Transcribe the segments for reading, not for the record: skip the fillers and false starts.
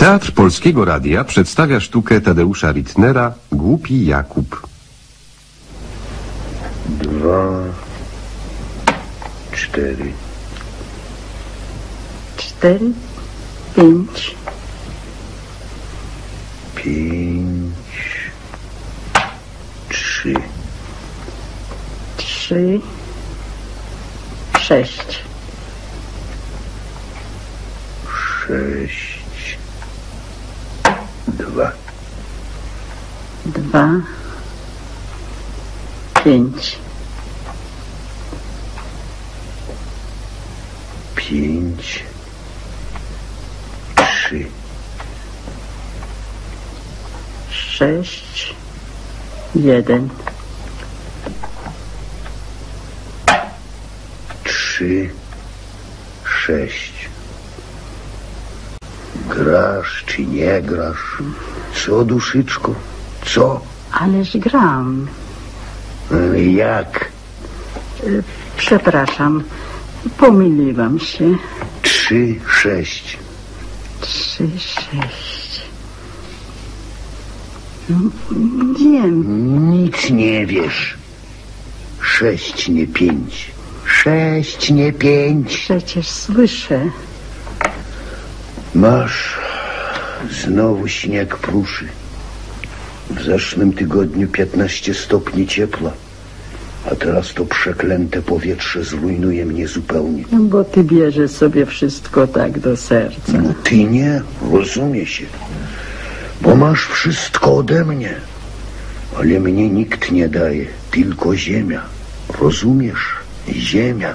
Teatr Polskiego Radia przedstawia sztukę Tadeusza Rittnera Głupi Jakub. 2, 4. 4, 5. 5, 3. 3, 6. 6, 2. 2, 5. 5, 3. 6, 1. 3, 6. Grasz czy nie grasz? Co, duszyczko? Co? Ależ gram. Jak? Przepraszam, pomyliłam się. 3, 6. 3, 6. Wiem. Nic nie wiesz. 6, nie 5. 6, nie 5. Przecież słyszę. Masz, znowu śnieg pruszy. W zeszłym tygodniu 15 stopni ciepła, a teraz to przeklęte powietrze zrujnuje mnie zupełnie. Bo ty bierzesz sobie wszystko tak do serca. No, ty nie, rozumie się, bo masz wszystko ode mnie, ale mnie nikt nie daje, tylko ziemia. Rozumiesz? Ziemia.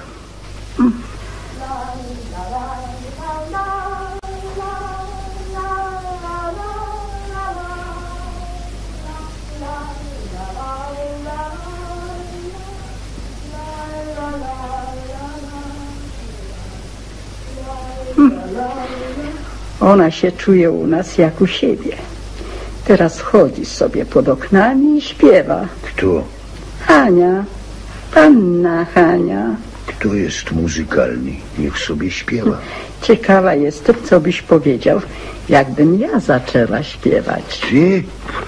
Ona się czuje u nas jak u siebie. Teraz chodzi sobie pod oknami i śpiewa. Kto? Hania, panna Hania. Kto jest muzykalny? Niech sobie śpiewa. Ciekawa jestem, co byś powiedział, jakbym ja zaczęła śpiewać. Ty?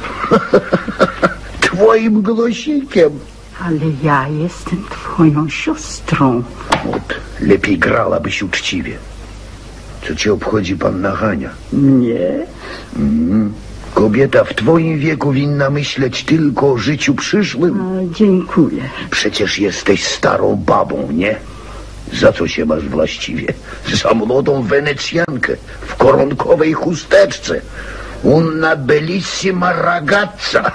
Twoim głosikiem. Ale ja jestem twoją siostrą. Lepiej grałabyś uczciwie. Co cię obchodzi panna Hania? Mnie? Kobieta w twoim wieku winna myśleć tylko o życiu przyszłym. Dziękuję. Przecież jesteś starą babą, nie? Za co się masz właściwie? Za młodą Wenecjankę w koronkowej chusteczce. Una bellissima ragazza.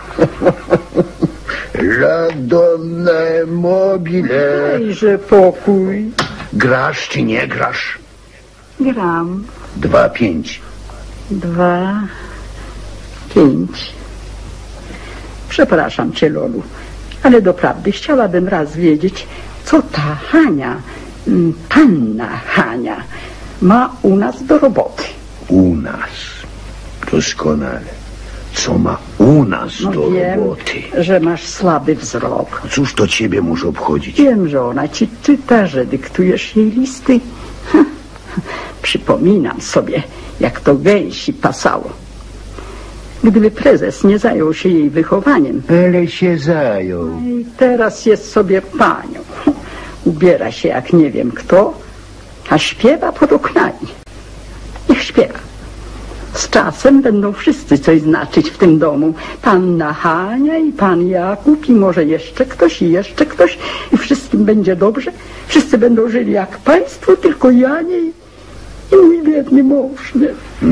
La donna mobile. Dajże pokój. Grasz czy nie grasz? Gram. 2, 5. 2, 5. Przepraszam cię, Lolu, ale doprawdy chciałabym raz wiedzieć, co ta Hania, panna Hania, ma u nas do roboty. U nas. Doskonale. Co ma u nas do wiem, roboty? Że masz słaby wzrok. Cóż to ciebie może obchodzić? Wiem, że ona ci czyta, że dyktujesz jej listy. Przypominam sobie, jak to gęsi pasało. Gdyby prezes nie zajął się jej wychowaniem. Ale się zajął. I teraz jest sobie panią. Ubiera się jak nie wiem kto, a śpiewa pod oknami. Niech śpiewa. Z czasem będą wszyscy coś znaczyć w tym domu. Panna Hania i pan Jakub i może jeszcze ktoś i jeszcze ktoś. I wszystkim będzie dobrze. Wszyscy będą żyli jak państwo, tylko ja nie i mój biedny mąż, nie?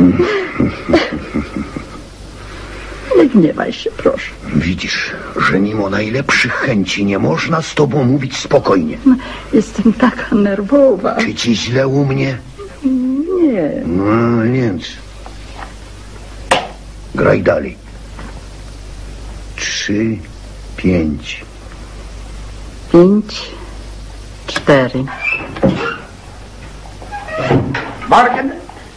Nie gniewaj się, proszę. Widzisz, że mimo najlepszych chęci nie można z tobą mówić spokojnie. Jestem taka nerwowa. Czy ci źle u mnie? Nie. No więc... Graj dalej. 3, 5. 5, 4. Morgen.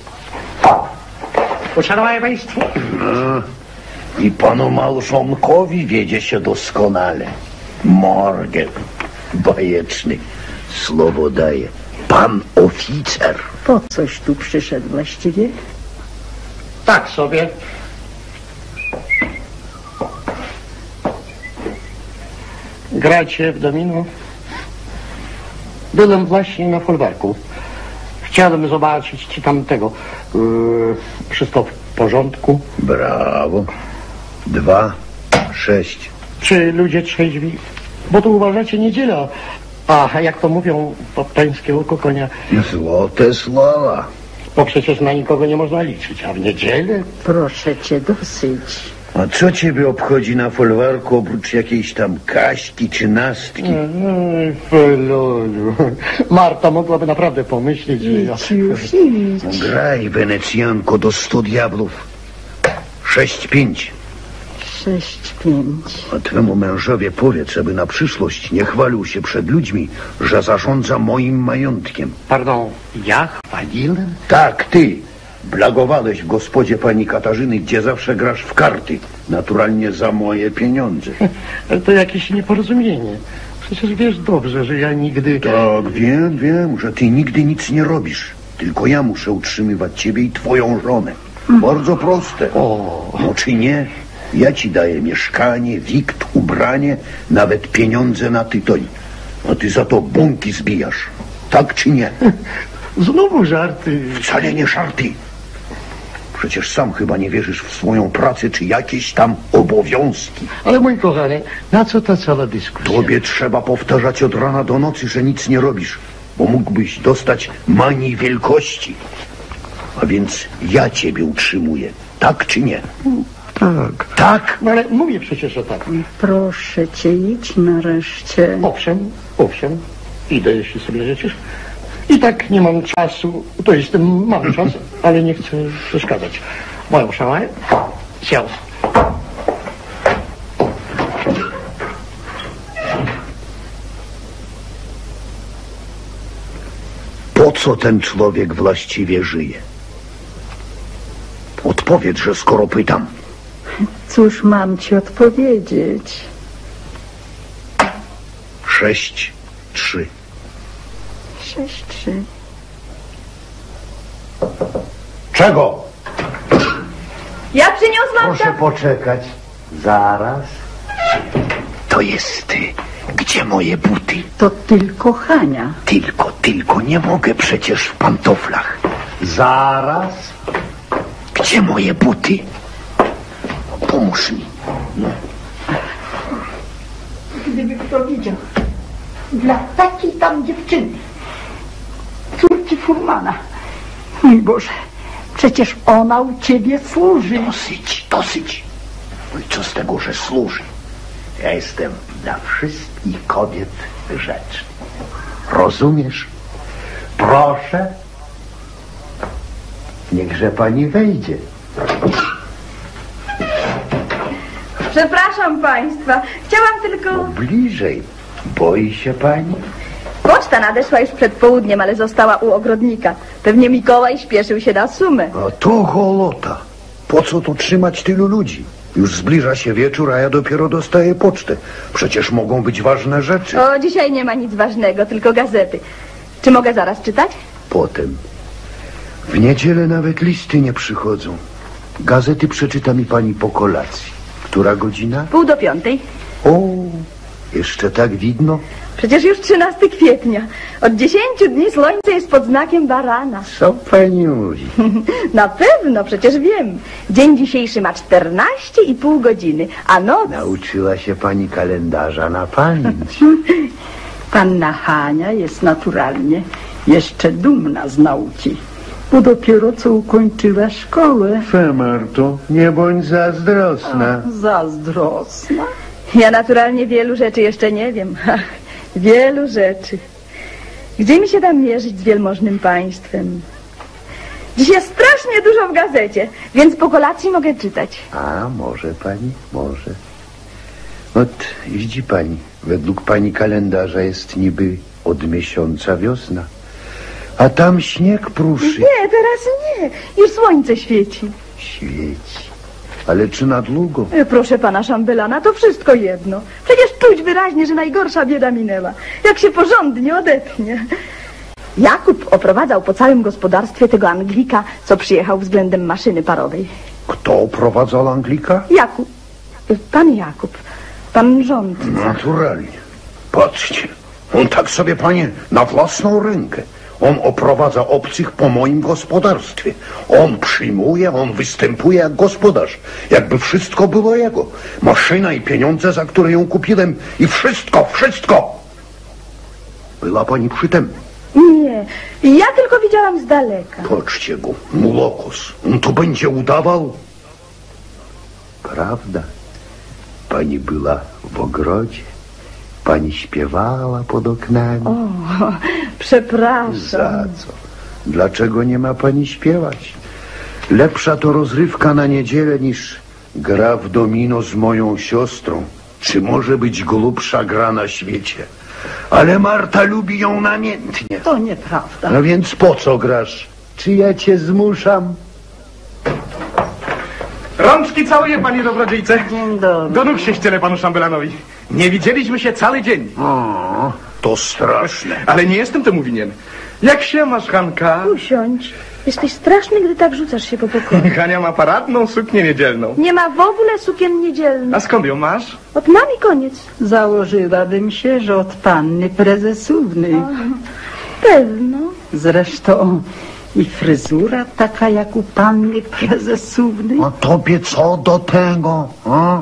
Uszanowanie państwu. I panu małżonkowi wiedzie się doskonale. Morgen. Bajeczny. Słowo daje. Pan oficer. Po coś tu przyszedł właściwie? Tak sobie. Gracie w domino? Byłem właśnie na folwarku. Chciałem zobaczyć, czy tam tego wszystko w porządku. Brawo. 2, 6. Czy ludzie trzeźwi? Bo tu uważacie niedziela. A jak to mówią, to pańskie oko konia. Złote słowa. Bo przecież na nikogo nie można liczyć. A w niedzielę? Proszę cię, dosyć. A co ciebie obchodzi na folwarku oprócz jakiejś tam Kaśki czy Nastki? Pelolu. Marta mogłaby naprawdę pomyśleć, że ja... Idź już, idź. Graj, Wenecjanko, do 100 diablów. 6-5. 6-5. A twemu mężowi powiedz, aby na przyszłość nie chwalił się przed ludźmi, że zarządza moim majątkiem. Pardon, ja chwaliłem? Tak, ty. Blagowałeś w gospodzie pani Katarzyny, gdzie zawsze grasz w karty. Naturalnie za moje pieniądze. Ale to jakieś nieporozumienie. Przecież wiesz dobrze, że ja nigdy... Tak, wiem, że ty nigdy nic nie robisz. Tylko ja muszę utrzymywać ciebie i twoją żonę. Bardzo proste. No czy nie? Ja ci daję mieszkanie, wikt, ubranie, nawet pieniądze na tytoń. A ty za to bąki zbijasz. Tak czy nie? Znowu żarty. Wcale nie żarty. Przecież sam chyba nie wierzysz w swoją pracę czy jakieś tam obowiązki. Ale mój kochany, na co ta cała dyskusja? Tobie trzeba powtarzać od rana do nocy, że nic nie robisz, bo mógłbyś dostać manii wielkości. A więc ja ciebie utrzymuję. Tak czy nie? Tak. Tak? No ale mówię przecież, że tak. Proszę cię, idź nareszcie. Owszem. Idę, jeśli sobie życzysz. I tak nie mam czasu, to jest, mam czas, ale nie chcę przeszkadzać. Moją szałę. Siał. Po co ten człowiek właściwie żyje? Odpowiedz, że skoro pytam. Cóż mam ci odpowiedzieć? 6-3. 6-3. Czego? Ja przyniosłam Proszę poczekać. Zaraz. To jest ty. Gdzie moje buty? To tylko Hania. Tylko, nie mogę przecież w pantoflach. Zaraz. Gdzie moje buty? Pomóż mi. Gdyby kto widział, dla takiej tam dziewczyny, córki furmana. Mój Boże, przecież ona u ciebie służy. Dosyć. No i co z tego, że służy? Ja jestem dla wszystkich kobiet grzeczny. Rozumiesz? Proszę. Niechże pani wejdzie. Przepraszam państwa, chciałam tylko... Bliżej. Boi się pani? Poczta nadeszła już przed południem, ale została u ogrodnika. Pewnie Mikołaj śpieszył się na sumę. A to golota. Po co tu trzymać tylu ludzi? Już zbliża się wieczór, a ja dopiero dostaję pocztę. Przecież mogą być ważne rzeczy. O, dzisiaj nie ma nic ważnego, tylko gazety. Czy mogę zaraz czytać? Potem. W niedzielę nawet listy nie przychodzą. Gazety przeczyta mi pani po kolacji. Która godzina? 4:30. O, jeszcze tak widno? Przecież już 13 kwietnia. Od 10 dni słońce jest pod znakiem barana. Co pani mówi? Na pewno, przecież wiem. Dzień dzisiejszy ma 14,5 godziny, a noc... Nauczyła się pani kalendarza na pamięć. Panna Hania jest naturalnie jeszcze dumna z nauki, bo dopiero co ukończyła szkołę. Marto, nie bądź zazdrosna. Zazdrosna. Ja naturalnie wielu rzeczy jeszcze nie wiem. Ach, wielu rzeczy. Gdzie mi się da mierzyć z wielmożnym państwem? Dziś jest strasznie dużo w gazecie, więc po kolacji mogę czytać. A, może pani, może. Ot, widzi pani, według pani kalendarza jest niby od miesiąca wiosna. A tam śnieg pruszy. Nie, teraz nie. Już słońce świeci. Świeci. Ale czy na długo? Proszę pana szambelana, to wszystko jedno. Przecież czuć wyraźnie, że najgorsza bieda minęła. Jak się porządnie odetchnie. Jakub oprowadzał po całym gospodarstwie tego Anglika, co przyjechał względem maszyny parowej. Kto oprowadzał Anglika? Jakub. Pan Jakub. Pan rządca. Naturalnie. Patrzcie, on tak sobie, panie, na własną rękę. On oprowadza obcych po moim gospodarstwie. On przyjmuje, on występuje jak gospodarz. Jakby wszystko było jego. Maszyna i pieniądze, za które ją kupiłem. I wszystko, wszystko. Była pani przy tym? Nie, ja tylko widziałam z daleka. Patrzcie go, mulokos. On to będzie udawał? Prawda? Pani była w ogrodzie. Pani śpiewała pod oknami. O, przepraszam. Za co? Dlaczego nie ma pani śpiewać? Lepsza to rozrywka na niedzielę niż gra w domino z moją siostrą. Czy może być grubsza gra na świecie? Ale Marta lubi ją namiętnie. To nieprawda. No więc po co grasz? Czy ja cię zmuszam? Rączki całuję, panie dobrodziejce. Dzień dobry. Do nóg się ścielę panu szambelanowi. Nie widzieliśmy się cały dzień. O, to straszne. Ale nie jestem temu winien. Jak się masz, Hanka? Usiądź. Jesteś straszny, gdy tak rzucasz się po pokoju. Hania ma paradną suknię niedzielną. Nie ma w ogóle sukien niedzielnych. A skąd ją masz? Od nami koniec. Założyłabym się, że od panny prezesównej. Pewno. Zresztą i fryzura taka jak u panny prezesównej. A tobie co do tego? A?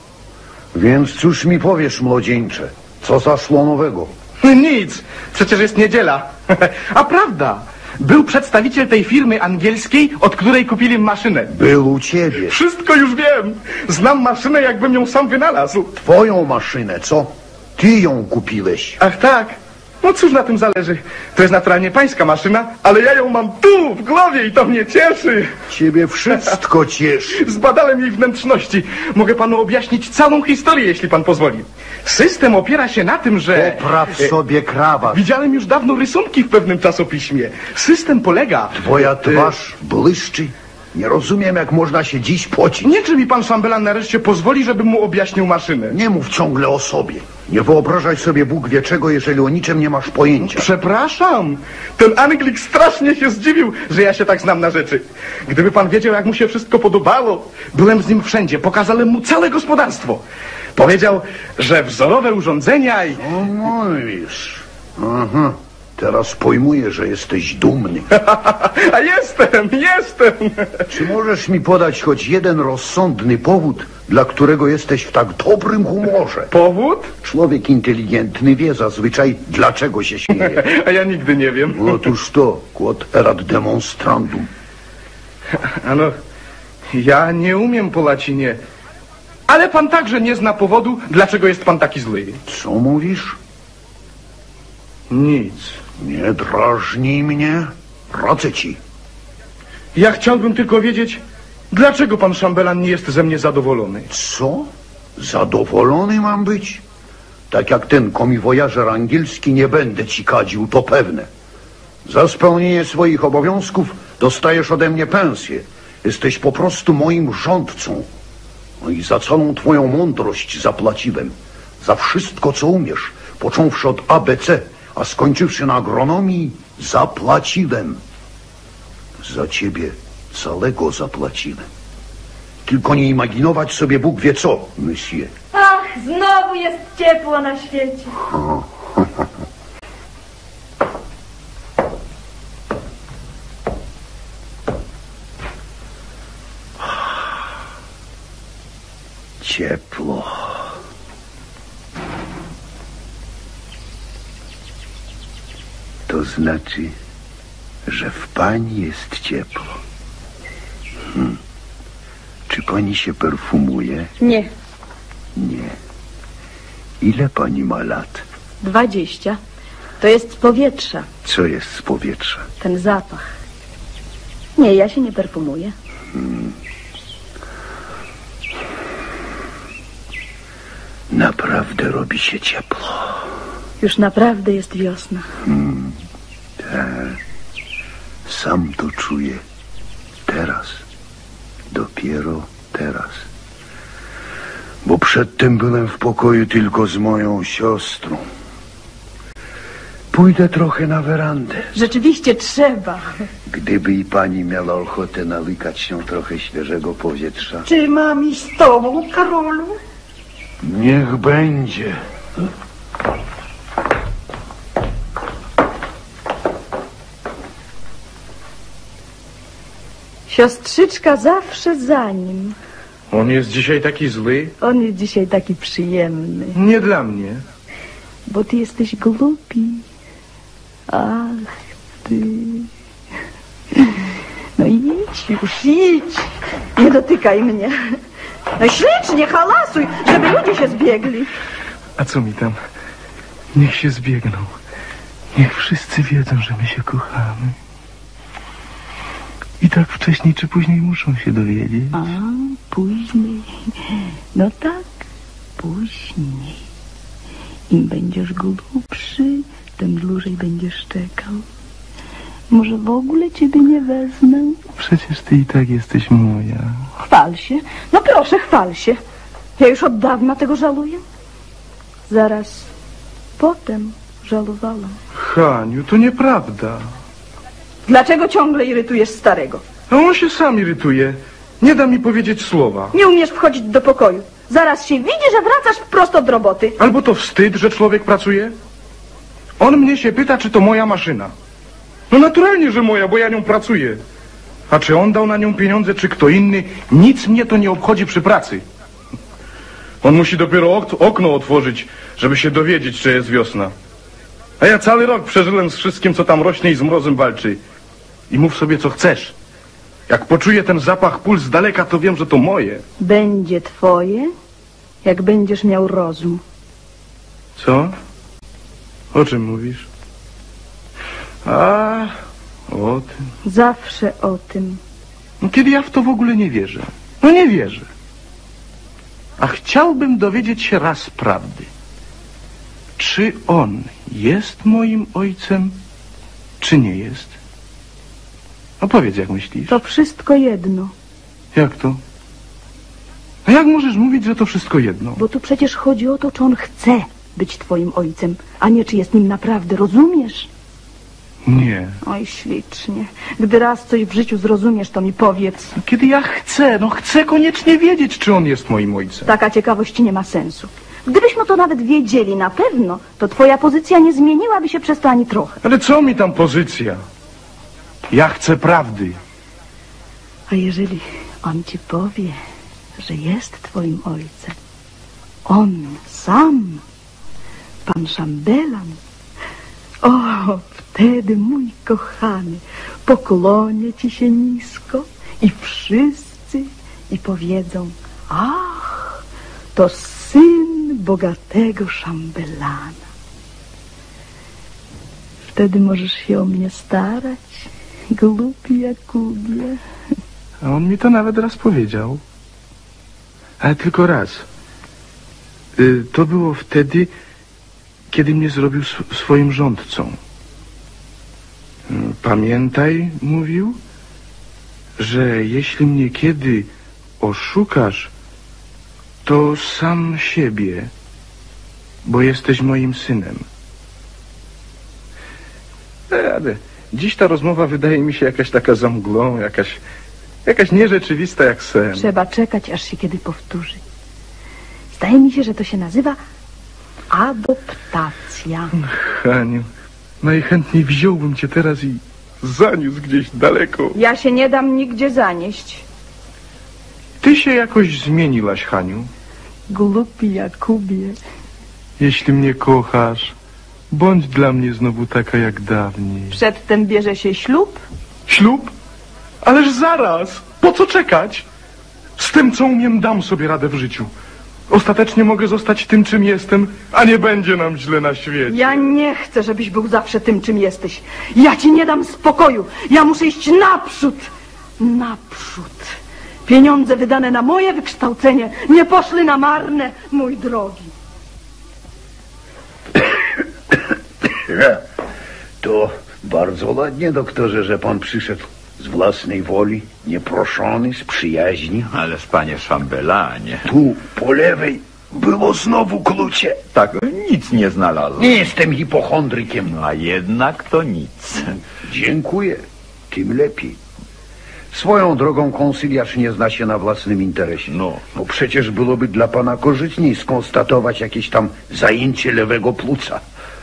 Więc cóż mi powiesz, młodzieńcze? Co zaszło nowego? Nic. Przecież jest niedziela. A prawda. Był przedstawiciel tej firmy angielskiej, od której kupili maszynę. Był u ciebie. Wszystko już wiem. Znam maszynę, jakbym ją sam wynalazł. Twoją maszynę, co? Ty ją kupiłeś. Ach tak. No cóż na tym zależy. To jest naturalnie pańska maszyna, ale ja ją mam tu, w głowie i to mnie cieszy. Ciebie wszystko cieszy. Zbadałem jej wnętrzności. Mogę panu objaśnić całą historię, jeśli pan pozwoli. System opiera się na tym, że... Popraw sobie krawat. Widziałem już dawno rysunki w pewnym czasopiśmie. System polega... Twoja twarz błyszczy. Nie rozumiem, jak można się dziś pocić. Nie, czy mi pan szambelan nareszcie pozwoli, żebym mu objaśnił maszynę? Nie mów ciągle o sobie. Nie wyobrażaj sobie Bóg wie czego, jeżeli o niczym nie masz pojęcia. Przepraszam. Ten Anglik strasznie się zdziwił, że ja się tak znam na rzeczy. Gdyby pan wiedział, jak mu się wszystko podobało. Byłem z nim wszędzie, pokazałem mu całe gospodarstwo. Powiedział, że wzorowe urządzenia i... O, mówisz. Aha. Teraz pojmuję, że jesteś dumny. A jestem. Czy możesz mi podać choć jeden rozsądny powód, dla którego jesteś w tak dobrym humorze? Powód? Człowiek inteligentny wie zazwyczaj, dlaczego się śmieje. A ja nigdy nie wiem. Otóż to, quod erat demonstrandum. Ano, ja nie umiem po łacinie. Ale pan także nie zna powodu, dlaczego jest pan taki zły. Co mówisz? Nic. Nie drażnij mnie. Radzę ci. Ja chciałbym tylko wiedzieć, dlaczego pan szambelan nie jest ze mnie zadowolony. Co? Zadowolony mam być? Tak jak ten komiwojażer angielski nie będę ci kadził, to pewne. Za spełnienie swoich obowiązków dostajesz ode mnie pensję. Jesteś po prostu moim rządcą. No i za całą twoją mądrość zapłaciłem. Za wszystko, co umiesz, począwszy od ABC, a skończywszy na agronomii, zapłaciłem. Za ciebie całego zapłaciłem. Tylko nie imaginować sobie Bóg wie co, monsieur. Ach, znowu jest ciepło na świecie. Ciepło. To znaczy, że w pani jest ciepło. Czy pani się perfumuje? Nie, Nie. Ile pani ma lat? 20. To jest z powietrza, Co jest z powietrza? ten zapach. Nie, ja się nie perfumuję. Naprawdę robi się ciepło. Już naprawdę jest wiosna. Sam to czuję. Teraz. Dopiero teraz. Bo przedtem byłem w pokoju tylko z moją siostrą. pójdę trochę na werandę. Rzeczywiście trzeba. Gdyby i pani miała ochotę nalykać się trochę świeżego powietrza. Czy mam iść z tobą, Karolu? Niech będzie. Siostrzyczka zawsze za nim. On jest dzisiaj taki zły? On jest dzisiaj taki przyjemny. Nie dla mnie. Bo ty jesteś głupi. Ach, ty. No idź już, idź. Nie dotykaj mnie. No ślicznie halasuj, żeby ludzie się zbiegli. A co mi tam? Niech się zbiegną. Niech wszyscy wiedzą, że my się kochamy. I tak wcześniej czy później muszą się dowiedzieć. A, później. No tak, później. Im będziesz grubszy, tym dłużej będziesz czekał. Może w ogóle ciebie nie wezmę? Przecież ty i tak jesteś moja. Chwal się. No proszę, chwal się. Ja już od dawna tego żaluję. Zaraz potem żalowałam. Haniu, to nieprawda. Dlaczego ciągle irytujesz starego? A on się sam irytuje. Nie da mi powiedzieć słowa. Nie umiesz wchodzić do pokoju. Zaraz się widzi, że wracasz prosto od roboty. Albo to wstyd, że człowiek pracuje. On mnie się pyta, czy to moja maszyna. No naturalnie, że moja, bo ja nią pracuję. A czy on dał na nią pieniądze, czy kto inny, nic mnie to nie obchodzi przy pracy. On musi dopiero okno otworzyć, żeby się dowiedzieć, czy jest wiosna. A ja cały rok przeżyłem z wszystkim, co tam rośnie i z mrozem walczy. I mów sobie, co chcesz. Jak poczuję ten zapach pól z daleka, to wiem, że to moje. Będzie twoje, jak będziesz miał rozum. Co? O czym mówisz? A, o tym. Zawsze o tym. No, kiedy ja w to w ogóle nie wierzę. No nie wierzę. A chciałbym dowiedzieć się raz prawdy. Czy on jest moim ojcem, czy nie jest? No powiedz, jak myślisz. To wszystko jedno. Jak to? A jak możesz mówić, że to wszystko jedno? Bo tu przecież chodzi o to, czy on chce być twoim ojcem, a nie czy jest nim naprawdę. Rozumiesz? Nie. Oj, ślicznie. Gdy raz coś w życiu zrozumiesz, to mi powiedz. Kiedy ja chcę, chcę koniecznie wiedzieć, czy on jest moim ojcem. Taka ciekawość nie ma sensu. Gdybyśmy to nawet wiedzieli na pewno, to twoja pozycja nie zmieniłaby się przez to ani trochę. Ale co mi tam pozycja? Ja chcę prawdy. A jeżeli on ci powie, że jest twoim ojcem, on sam, pan Szambelan, o, wtedy, mój kochany, pokłonię ci się nisko i wszyscy i powiedzą: ach, to syn bogatego Szambelana. Wtedy możesz się o mnie starać, głupi Jakubie. A on mi to nawet raz powiedział. Ale tylko raz. To było wtedy, kiedy mnie zrobił swoim rządcą. Pamiętaj, mówił, że jeśli mnie kiedy oszukasz, to sam siebie, bo jesteś moim synem. Ale dziś ta rozmowa wydaje mi się jakaś taka za mglą, jakaś nierzeczywista jak sen. Trzeba czekać, aż się kiedy powtórzy. Zdaje mi się, że to się nazywa adoptacja. Haniu, najchętniej wziąłbym cię teraz i zaniósł gdzieś daleko. Ja się nie dam nigdzie zanieść. Ty się jakoś zmieniłaś, Haniu. Głupi Jakubie. Jeśli mnie kochasz, bądź dla mnie znowu taka jak dawniej. Przedtem bierze się ślub? Ślub? Ależ zaraz! Po co czekać? Z tym, co umiem, dam sobie radę w życiu. Ostatecznie mogę zostać tym, czym jestem, a nie będzie nam źle na świecie. Ja nie chcę, żebyś był zawsze tym, czym jesteś. Ja ci nie dam spokoju. Ja muszę iść naprzód. Naprzód. Pieniądze wydane na moje wykształcenie nie poszły na marne, mój drogi. To bardzo ładnie, doktorze, że pan przyszedł z własnej woli, nieproszony, z przyjaźni. Ależ panie Szambelanie. Tu, po lewej Było znowu klucie. Tak, nic nie znalazłem. Nie jestem hipochondrykiem. A jednak to nic. Dziękuję. Tym lepiej. Swoją drogą konsyliarz nie zna się na własnym interesie. No. Bo przecież byłoby dla pana korzystniej skonstatować jakieś tam zajęcie lewego płuca.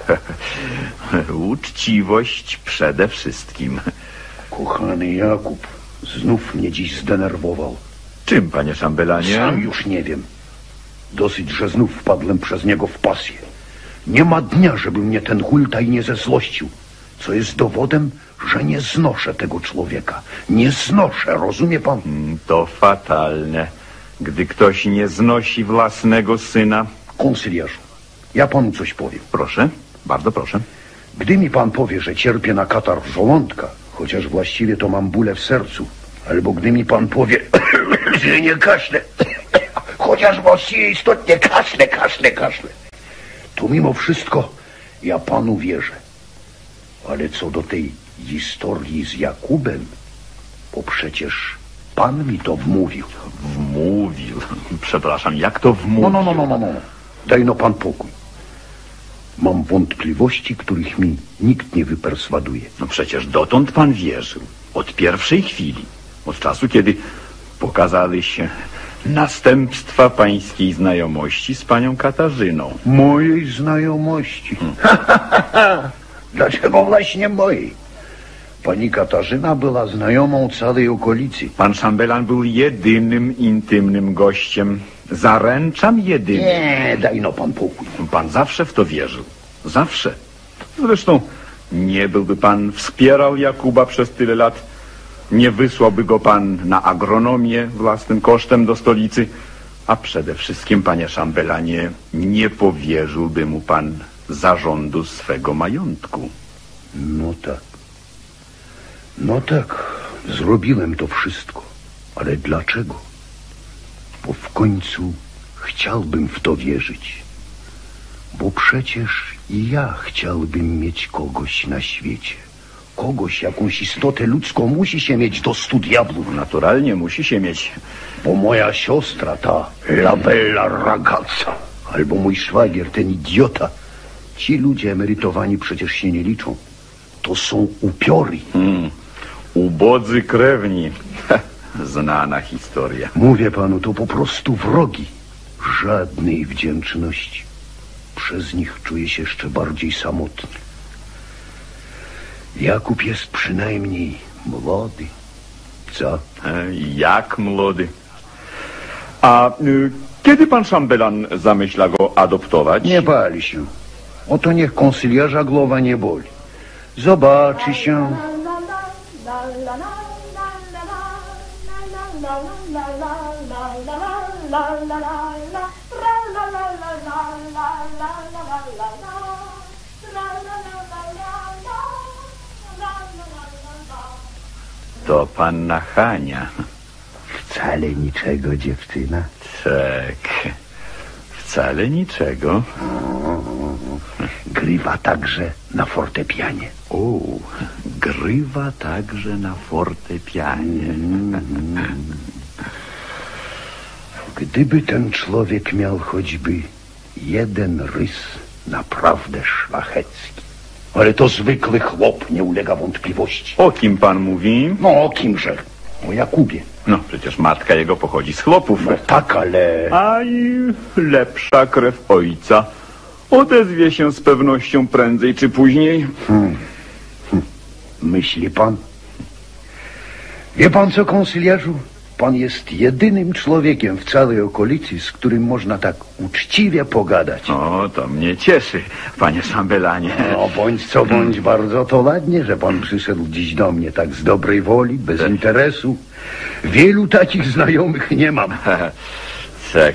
Uczciwość przede wszystkim. Kochany Jakub, znów mnie dziś zdenerwował. Czym, panie szambelanie? Sam już nie wiem. Dosyć, że znów wpadłem przez niego w pasję. Nie ma dnia, żeby mnie ten hultaj nie zezłościł. Co jest dowodem, że nie znoszę tego człowieka. Nie znoszę, rozumie pan? To fatalne, gdy ktoś nie znosi własnego syna. Konsyliarzu, ja panu coś powiem. Proszę, bardzo proszę. Gdy mi pan powie, że cierpię na katar żołądka, chociaż właściwie to mam bóle w sercu, albo gdy mi pan powie, że nie kaszlę, chociaż właściwie istotnie kaszlę, to mimo wszystko ja panu wierzę. Ale co do tej historii z Jakubem, bo przecież pan mi to wmówił. Wmówił? Przepraszam, jak to wmówił? No. Daj no pan pokój. Mam wątpliwości, których mi nikt nie wyperswaduje. No przecież dotąd pan wierzył. Od pierwszej chwili. Od czasu, kiedy pokazały się następstwa pańskiej znajomości z panią Katarzyną. Mojej znajomości. Dlaczego właśnie mojej? Pani Katarzyna była znajomą całej okolicy. Pan szambelan był jedynym intymnym gościem. Zaręczam jedynym. Nie, daj no pan pokój. Pan zawsze w to wierzył. Zawsze. Zresztą nie byłby pan wspierał Jakuba przez tyle lat. Nie wysłałby go pan na agronomię własnym kosztem do stolicy. A przede wszystkim, panie szambelanie, nie powierzyłby mu pan zarządu swego majątku. No tak, zrobiłem to wszystko. Ale dlaczego? Bo w końcu chciałbym w to wierzyć. Bo przecież i ja chciałbym mieć kogoś na świecie. Kogoś, jakąś istotę ludzką musi się mieć do 100 diabłów. Naturalnie musi się mieć. Bo moja siostra, ta la bella ragazza, albo mój szwagier, ten idiota, ci ludzie emerytowani przecież się nie liczą. To są upiory. Ubodzy krewni. Znana historia. Mówię panu, to po prostu wrogi. Żadnej wdzięczności. Przez nich czuję się jeszcze bardziej samotny. Jakub jest przynajmniej młody. Co? Jak młody. A kiedy pan szambelan zamyśla go adoptować? Nie pali się. Oto niech konsyliarza głowa nie boli. Zobaczy się. To panna Hania. Wcale niczego, dziewczyna. Tak. Wcale niczego. Grywa także na fortepianie. O, grywa także na fortepianie. Gdyby ten człowiek miał choćby jeden rys naprawdę szlachecki. Ale to zwykły chłop, nie ulega wątpliwości. O kim pan mówi? No, o kimże? O Jakubie. No, przecież matka jego pochodzi z chłopów. No tak, ale... A i lepsza krew ojca odezwie się z pewnością prędzej czy później. Myśli pan? Wie pan co, konsyliarzu? Pan jest jedynym człowiekiem w całej okolicy, z którym można tak uczciwie pogadać. O, to mnie cieszy, panie szambelanie. No, bądź co bądź, bardzo to ładnie, że pan przyszedł dziś do mnie tak z dobrej woli, bez interesu. Wielu takich znajomych nie mam. Tak.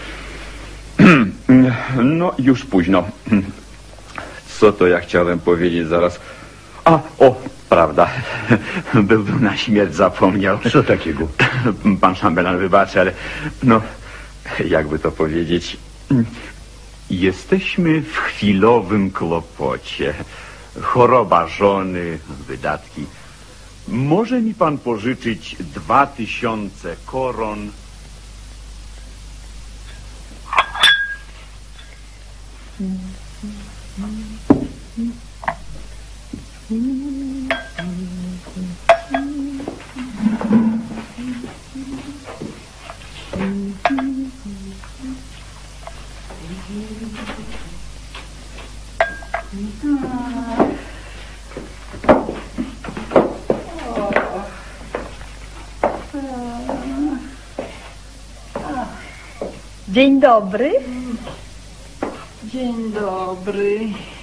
No, już późno. Co to ja chciałem powiedzieć zaraz? Prawda. Byłbym na śmierć zapomniał. Co takiego? Pan szambelan wybaczy, ale no, jakby to powiedzieć, jesteśmy w chwilowym kłopocie. Choroba żony, wydatki. Może mi pan pożyczyć 2000 koron? Dzień dobry. Dzień dobry.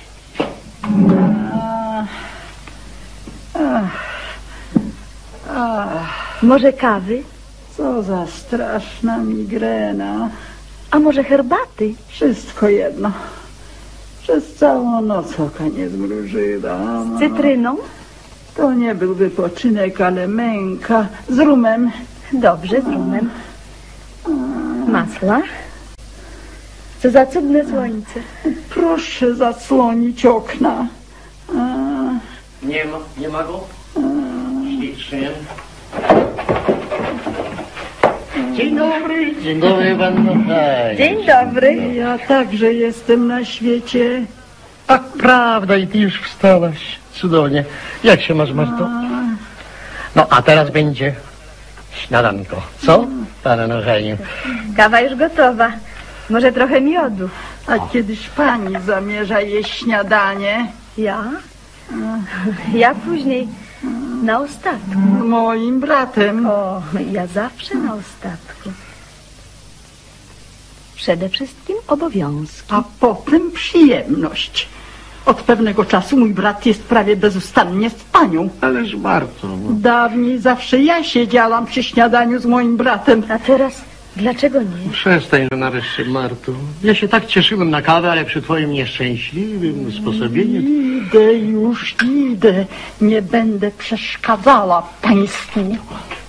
Może kawy? Co za straszna migrena. A może herbaty? Wszystko jedno. Przez całą noc oka nie zmrużyłam. Z cytryną? To nie był wypoczynek, ale męka. Z rumem. Dobrze, z rumem. Masła? Co za cudne słońce. Proszę zasłonić okna. Nie ma go? Ślicznie. Dzień dobry panno. Dzień dobry. Ja także jestem na świecie. Ach, prawda, i ty już wstałaś. Cudownie. Jak się masz, Marto? No, a teraz będzie śniadanko. Co, panie Eugeniu? Kawa już gotowa. Może trochę miodu. A kiedyś pani zamierza jeść śniadanie? Ja? Ja później. Na ostatku. Moim bratem. O, ja zawsze na ostatku. Przede wszystkim obowiązki. A potem przyjemność. Od pewnego czasu mój brat jest prawie bezustannie z panią. Ależ Marto. Dawniej zawsze ja siedziałam przy śniadaniu z moim bratem. A teraz dlaczego nie? Przestań nareszcie, Marto. Ja się tak cieszyłem na kawę, ale przy twoim nieszczęśliwym sposobieniu... Idę. Nie będę przeszkadzała państwu.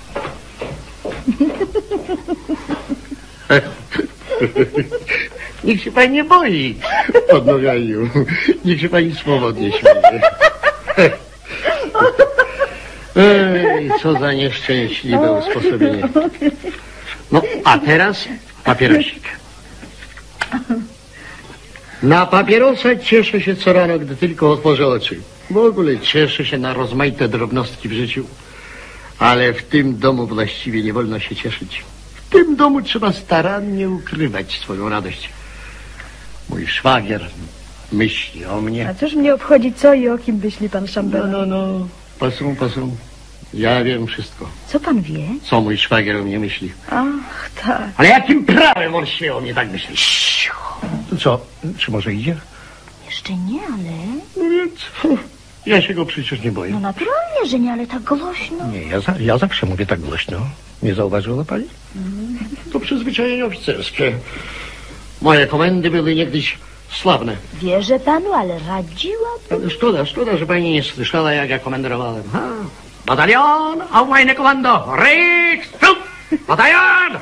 Niech się pani nie boi, panno Eugeniu. Niech się pani swobodnie śmieje. Ej, co za nieszczęśliwe usposobienie. No, a teraz papierosik. Na papierosa cieszę się co rano, gdy tylko otworzę oczy. W ogóle cieszę się na rozmaite drobnostki w życiu. Ale w tym domu właściwie nie wolno się cieszyć. W tym domu trzeba starannie ukrywać swoją radość. Mój szwagier myśli o mnie. A cóż mnie obchodzi, co i o kim myśli pan Chambellan? No. Pasą. Ja wiem wszystko. Co pan wie? Co mój szwagier o mnie myśli. Ach, tak. Ale jakim prawem on śmie o mnie tak myśleć? Co? Czy może idzie? Jeszcze nie, ale... No więc... Ja się go przecież nie boję. No naturalnie, że nie, ale tak głośno. Nie, ja zawsze mówię tak głośno. Nie zauważyła pani? To przyzwyczajenie oficerskie. Moje komendy były niegdyś sławne. Wierzę panu, ale radziłabym. Ale szkoda, że pani nie słyszała, jak ja komendowałem. Batalion, auf meine Kommando, rechts, flug, batalion,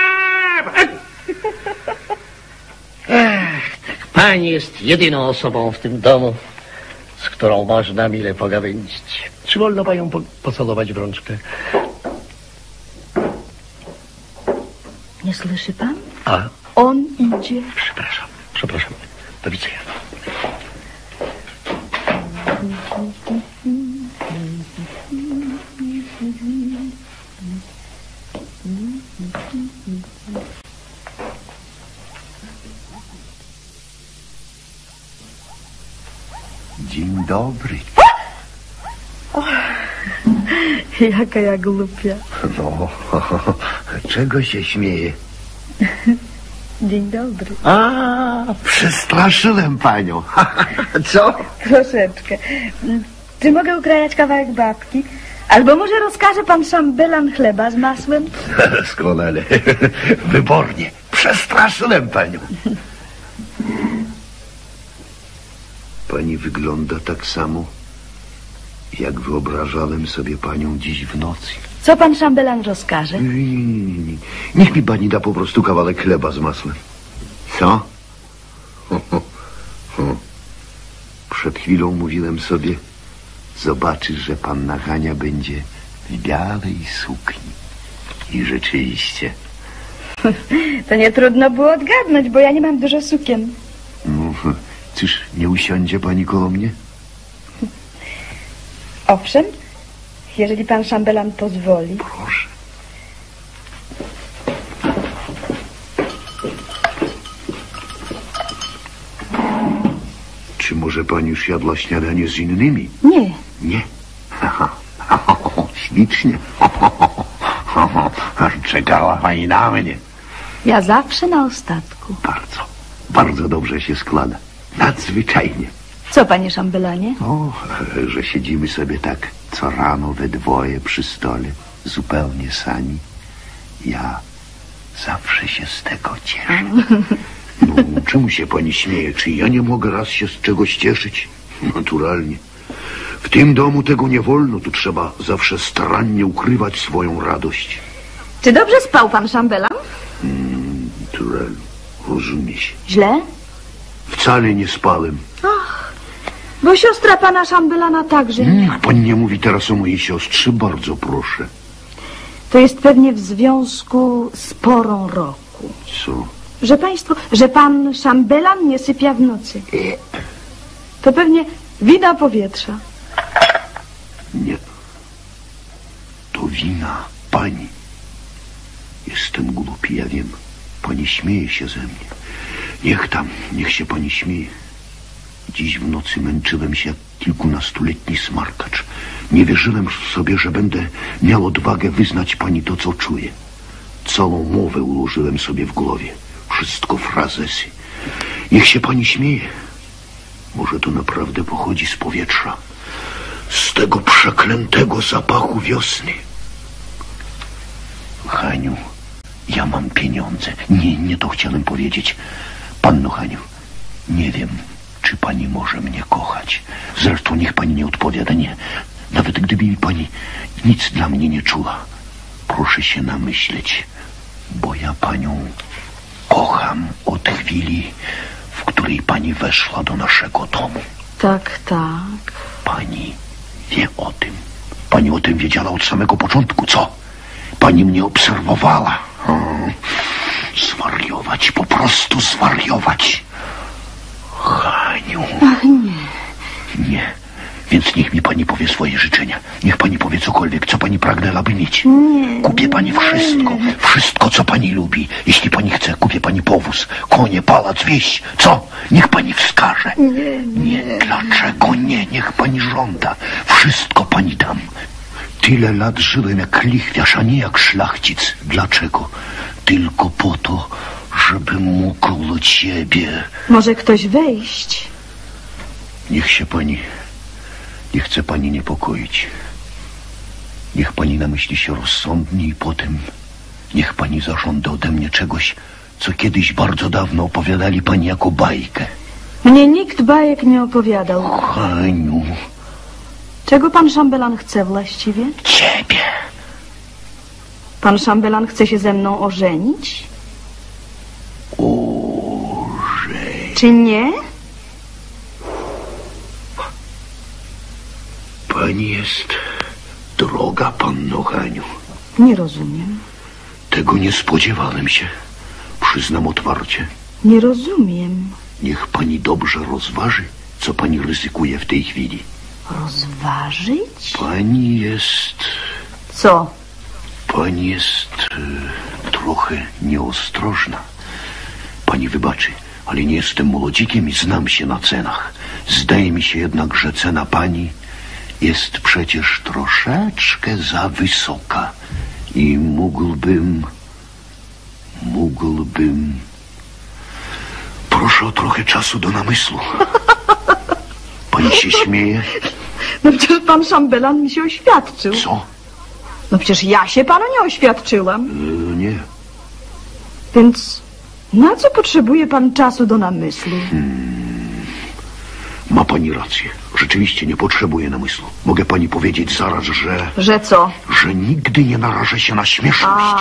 tak, pani jest jedyną osobą w tym domu, z którą można mile pogawędzić. Czy wolno panią pocałować w rączkę? Nie słyszy pan? A? On idzie. Przepraszam. Do widzenia. Dzień dobry. Jaka ja głupia. No, czego się śmieje? Dzień dobry. A, przestraszyłem panią. Co? Troszeczkę. Czy mogę ukrajać kawałek babki? Albo może rozkaże pan Chambellan chleba z masłem? Doskonale. Wybornie. Przestraszyłem panią. Pani wygląda tak samo, jak wyobrażałem sobie panią dziś w nocy. Co pan Chambellan rozkaże? Niech mi pani da po prostu kawałek chleba z masłem. Co? Przed chwilą mówiłem sobie, zobaczysz, że panna Hania będzie w białej sukni. I rzeczywiście. To nie trudno było odgadnąć, bo ja nie mam dużo sukien. No, Czyż nie usiądzie pani koło mnie? Owszem, jeżeli pan szambelan pozwoli. Proszę. Czy może pani już jadła śniadanie z innymi? Nie. Nie? Ślicznie. Czekała pani na mnie. Ja zawsze na ostatku. Bardzo dobrze się składa. Nadzwyczajnie. Co, panie szambelanie? O, że siedzimy sobie tak co rano we dwoje przy stole, zupełnie sami. Ja zawsze się z tego cieszę. No, czemu się pani śmieje? Czy ja nie mogę raz się z czegoś cieszyć? Naturalnie. W tym domu tego nie wolno. Tu trzeba zawsze starannie ukrywać swoją radość. Czy dobrze spał pan szambelan? Naturalnie. Rozumie się. Źle? Wcale nie spałem. Ach, bo siostra pana szambelana także nie. Niech pani nie mówi teraz o mojej siostrze, bardzo proszę. To jest pewnie w związku z porą roku. Co? Że pan szambelan nie sypia w nocy. To pewnie wina powietrza. Nie. To wina pani. Jestem głupi, ja wiem. Pani śmieje się ze mnie. Niech się pani śmieje. Dziś w nocy męczyłem się jak kilkunastoletni smarkacz. Nie wierzyłem sobie, że będę miał odwagę wyznać pani to, co czuję. Całą mowę ułożyłem sobie w głowie. Wszystko frazesy. Niech się pani śmieje. Może to naprawdę pochodzi z powietrza. Z tego przeklętego zapachu wiosny. Haniu, ja mam pieniądze. Nie to chciałem powiedzieć. Panno Haniu, nie wiem, czy pani może mnie kochać. Zresztą niech pani nie odpowiada, nie. Nawet gdyby pani nic dla mnie nie czuła. Proszę się namyśleć, bo ja panią kocham od chwili, w której pani weszła do naszego domu. Tak, tak. Pani wie o tym. Pani o tym wiedziała od samego początku, co? Pani mnie obserwowała. Zwariować, po prostu zwariować. Haniu. Ach, nie. Nie. Więc niech mi pani powie swoje życzenia. Niech pani powie cokolwiek, co pani pragnęłaby mieć. Nie. Kupię pani wszystko. Wszystko, co pani lubi. Jeśli pani chce, kupię pani powóz, konie, pałac, wieś. Co? Niech pani wskaże. Nie. Dlaczego nie? Niech pani żąda. Wszystko pani dam. Tyle lat żyłem jak lichwiarz, a nie jak szlachcic. Dlaczego? Tylko po to, żebym mógł do ciebie. Może ktoś wejść? Niech się pani... Nie chce pani niepokoić. Niech pani namyśli się rozsądnie i potem niech pani zażąda ode mnie czegoś, co kiedyś bardzo dawno opowiadali pani jako bajkę. Mnie nikt bajek nie opowiadał. Haniu. Czego pan szambelan chce właściwie? Ciebie. Pan szambelan chce się ze mną ożenić? Czy nie? Pani jest droga, panno Haniu. Nie rozumiem. Tego nie spodziewałem się. Przyznam otwarcie. Nie rozumiem. Niech pani dobrze rozważy, co pani ryzykuje w tej chwili. Rozważyć? Pani jest... Co? Pani jest trochę nieostrożna. Pani wybaczy, ale nie jestem młodzikiem i znam się na cenach. Zdaje mi się jednak, że cena pani jest przecież troszeczkę za wysoka. I mógłbym... Proszę o trochę czasu do namysłu. Pani się śmieje? No przecież pan szambelan mi się oświadczył. Co? No przecież ja się panu nie oświadczyłam. Nie. Więc na co potrzebuje pan czasu do namysłu? Ma pani rację. Rzeczywiście nie potrzebuję namysłu. Mogę pani powiedzieć zaraz, że... Że co? Że nigdy nie narażę się na śmieszność.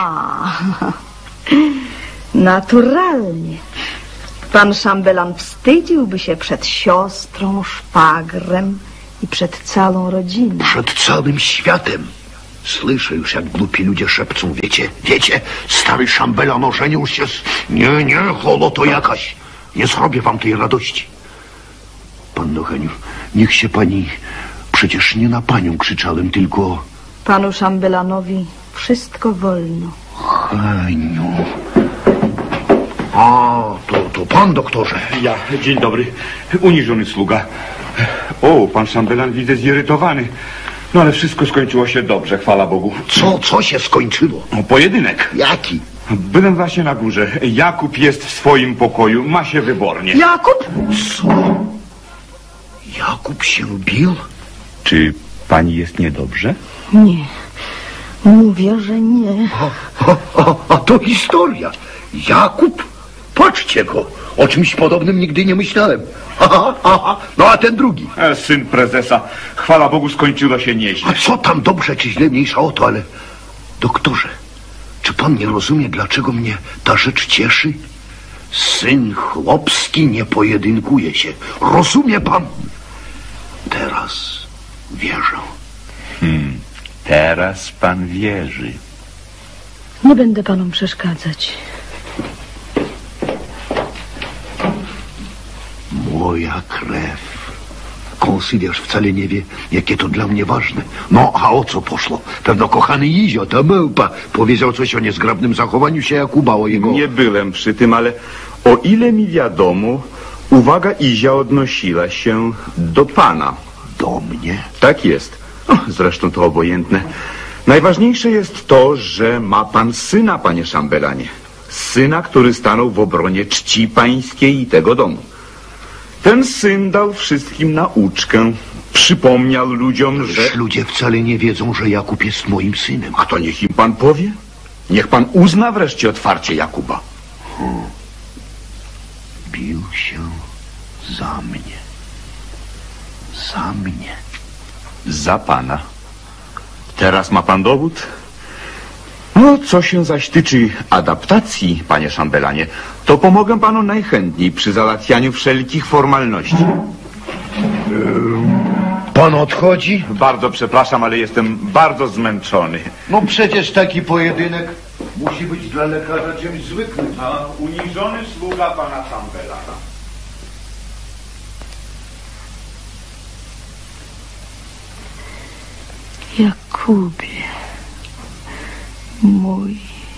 Naturalnie. Pan szambelan wstydziłby się przed siostrą, szwagrem i przed całą rodziną. Przed całym światem. Słyszę już, jak głupi ludzie szepcą. Wiecie, stary szambelan ożenił się z... Nie, holo to jakaś. Nie zrobię wam tej radości. panno Heniu, niech się pani... Przecież nie na panią krzyczałem, tylko... Panu szambelanowi wszystko wolno. Heniu... A, to pan, doktorze. Ja, dzień dobry. Uniżony sługa. O, pan szambelan widzę zirytowany. No ale wszystko skończyło się dobrze, chwała Bogu. Co się skończyło? O, pojedynek. Jaki? Byłem właśnie na górze. Jakub jest w swoim pokoju, ma się wybornie. Jakub? Co? Jakub się bił? Czy pani jest niedobrze? Nie. Mówię, że nie. A to historia. Jakub? Patrzcie go. O czymś podobnym nigdy nie myślałem. Aha. No a ten drugi? Syn prezesa. Chwała Bogu, skończyło się nieźle. A co tam dobrze czy źle, mniejsza o to, ale... Doktorze, czy pan nie rozumie, dlaczego mnie ta rzecz cieszy? Syn chłopski nie pojedynkuje się. Rozumie pan? Teraz wierzę. Teraz pan wierzy. Nie będę panom przeszkadzać. Moja krew. Konsyliarz wcale nie wie, jakie to dla mnie ważne. No, a o co poszło? Pewno kochany Izio, ta małpa, powiedział coś o niezgrabnym zachowaniu się Jakuba, o jego... Nie byłem przy tym, ale o ile mi wiadomo, uwaga Izia odnosiła się do pana. Do mnie? Tak jest. Zresztą to obojętne. Najważniejsze jest to, że ma pan syna, panie szambelanie. Syna, który stanął w obronie czci pańskiej i tego domu. Ten syn dał wszystkim nauczkę. Przypomniał ludziom, że... Ludzie wcale nie wiedzą, że Jakub jest moim synem. A to niech im pan powie. Niech pan uzna wreszcie otwarcie Jakuba. Bił się za mnie. Za mnie. Za pana. Teraz ma pan dowód? No, co się zaś tyczy adaptacji, panie szambelanie, to pomogę panu najchętniej przy załatwianiu wszelkich formalności. Pan odchodzi? Bardzo przepraszam, ale jestem bardzo zmęczony. No przecież taki pojedynek musi być dla lekarza czymś zwykłym. A uniżony sługa pana szambelana. Jakubie, mój.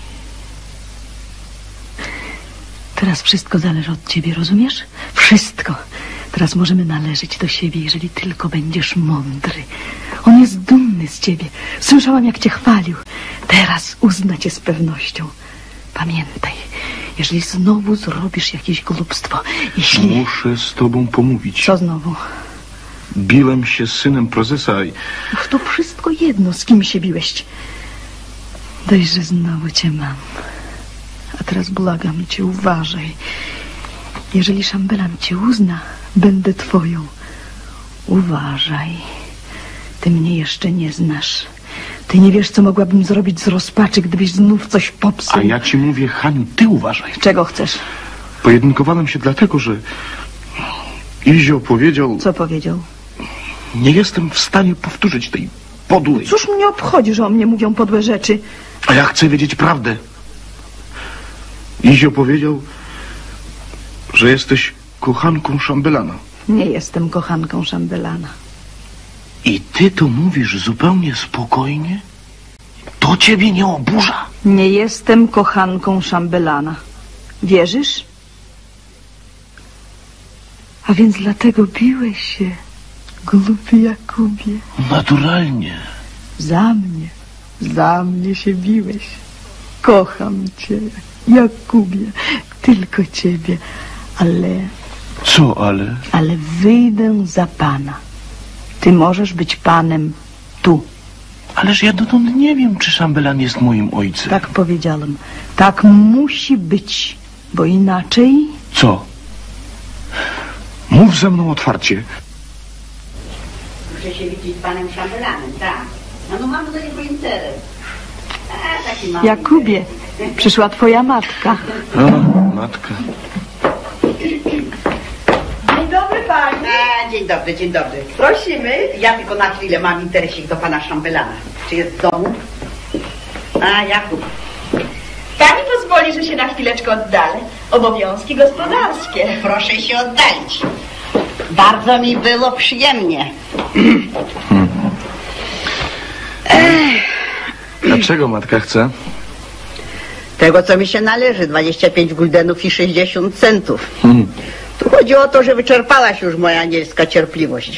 Teraz wszystko zależy od ciebie, rozumiesz? Wszystko. Teraz możemy należeć do siebie, jeżeli tylko będziesz mądry. On jest dumny z ciebie. Słyszałam, jak cię chwalił. Teraz uzna cię z pewnością. Pamiętaj, jeżeli znowu zrobisz jakieś głupstwo, jeśli... Muszę z tobą pomówić. Co znowu? Biłem się z synem prezesa i... Ach, to wszystko jedno, z kim się biłeś. Dość, że znowu cię mam. A teraz błagam cię, uważaj. Jeżeli szambelan cię uzna, będę twoją. Uważaj. Ty mnie jeszcze nie znasz. Ty nie wiesz, co mogłabym zrobić z rozpaczy, gdybyś znów coś popsuł. A ja ci mówię, Haniu, ty uważaj. Czego chcesz? Pojedynkowałem się dlatego, że Izio powiedział... Co powiedział? Nie jestem w stanie powtórzyć tej podłej. Cóż mnie obchodzi, że o mnie mówią podłe rzeczy? A ja chcę wiedzieć prawdę. Izio powiedział, że jesteś kochanką szambelana. Nie jestem kochanką szambelana. I ty to mówisz zupełnie spokojnie? To ciebie nie oburza? Nie jestem kochanką szambelana. Wierzysz? A więc dlatego biłeś się, głupi Jakubie. Naturalnie. Za mnie się biłeś. Kocham cię, Jakubie, tylko ciebie, ale... Co, ale? Ale wyjdę za pana. Ty możesz być panem tu. Ależ ja dotąd nie wiem, czy szambelan jest moim ojcem. Tak powiedziałem. Tak musi być, bo inaczej... Co? Mów ze mną otwarcie. Muszę się widzieć z panem szambelanem, tak. No mamy do niego interes. Taki mały Jakubie, przyszła twoja matka. A, matka. Dzień dobry pani. Dzień dobry. Prosimy. Ja tylko na chwilę mam interesik do pana szambelana. Czy jest w domu? Jakub. Pani pozwoli, że się na chwileczkę oddalę. Obowiązki gospodarskie. Proszę się oddalić. Bardzo mi było przyjemnie. Dlaczego matka chce? Tego, co mi się należy, 25 guldenów i 60 centów. Tu chodzi o to, że wyczerpała się już moja anielska cierpliwość.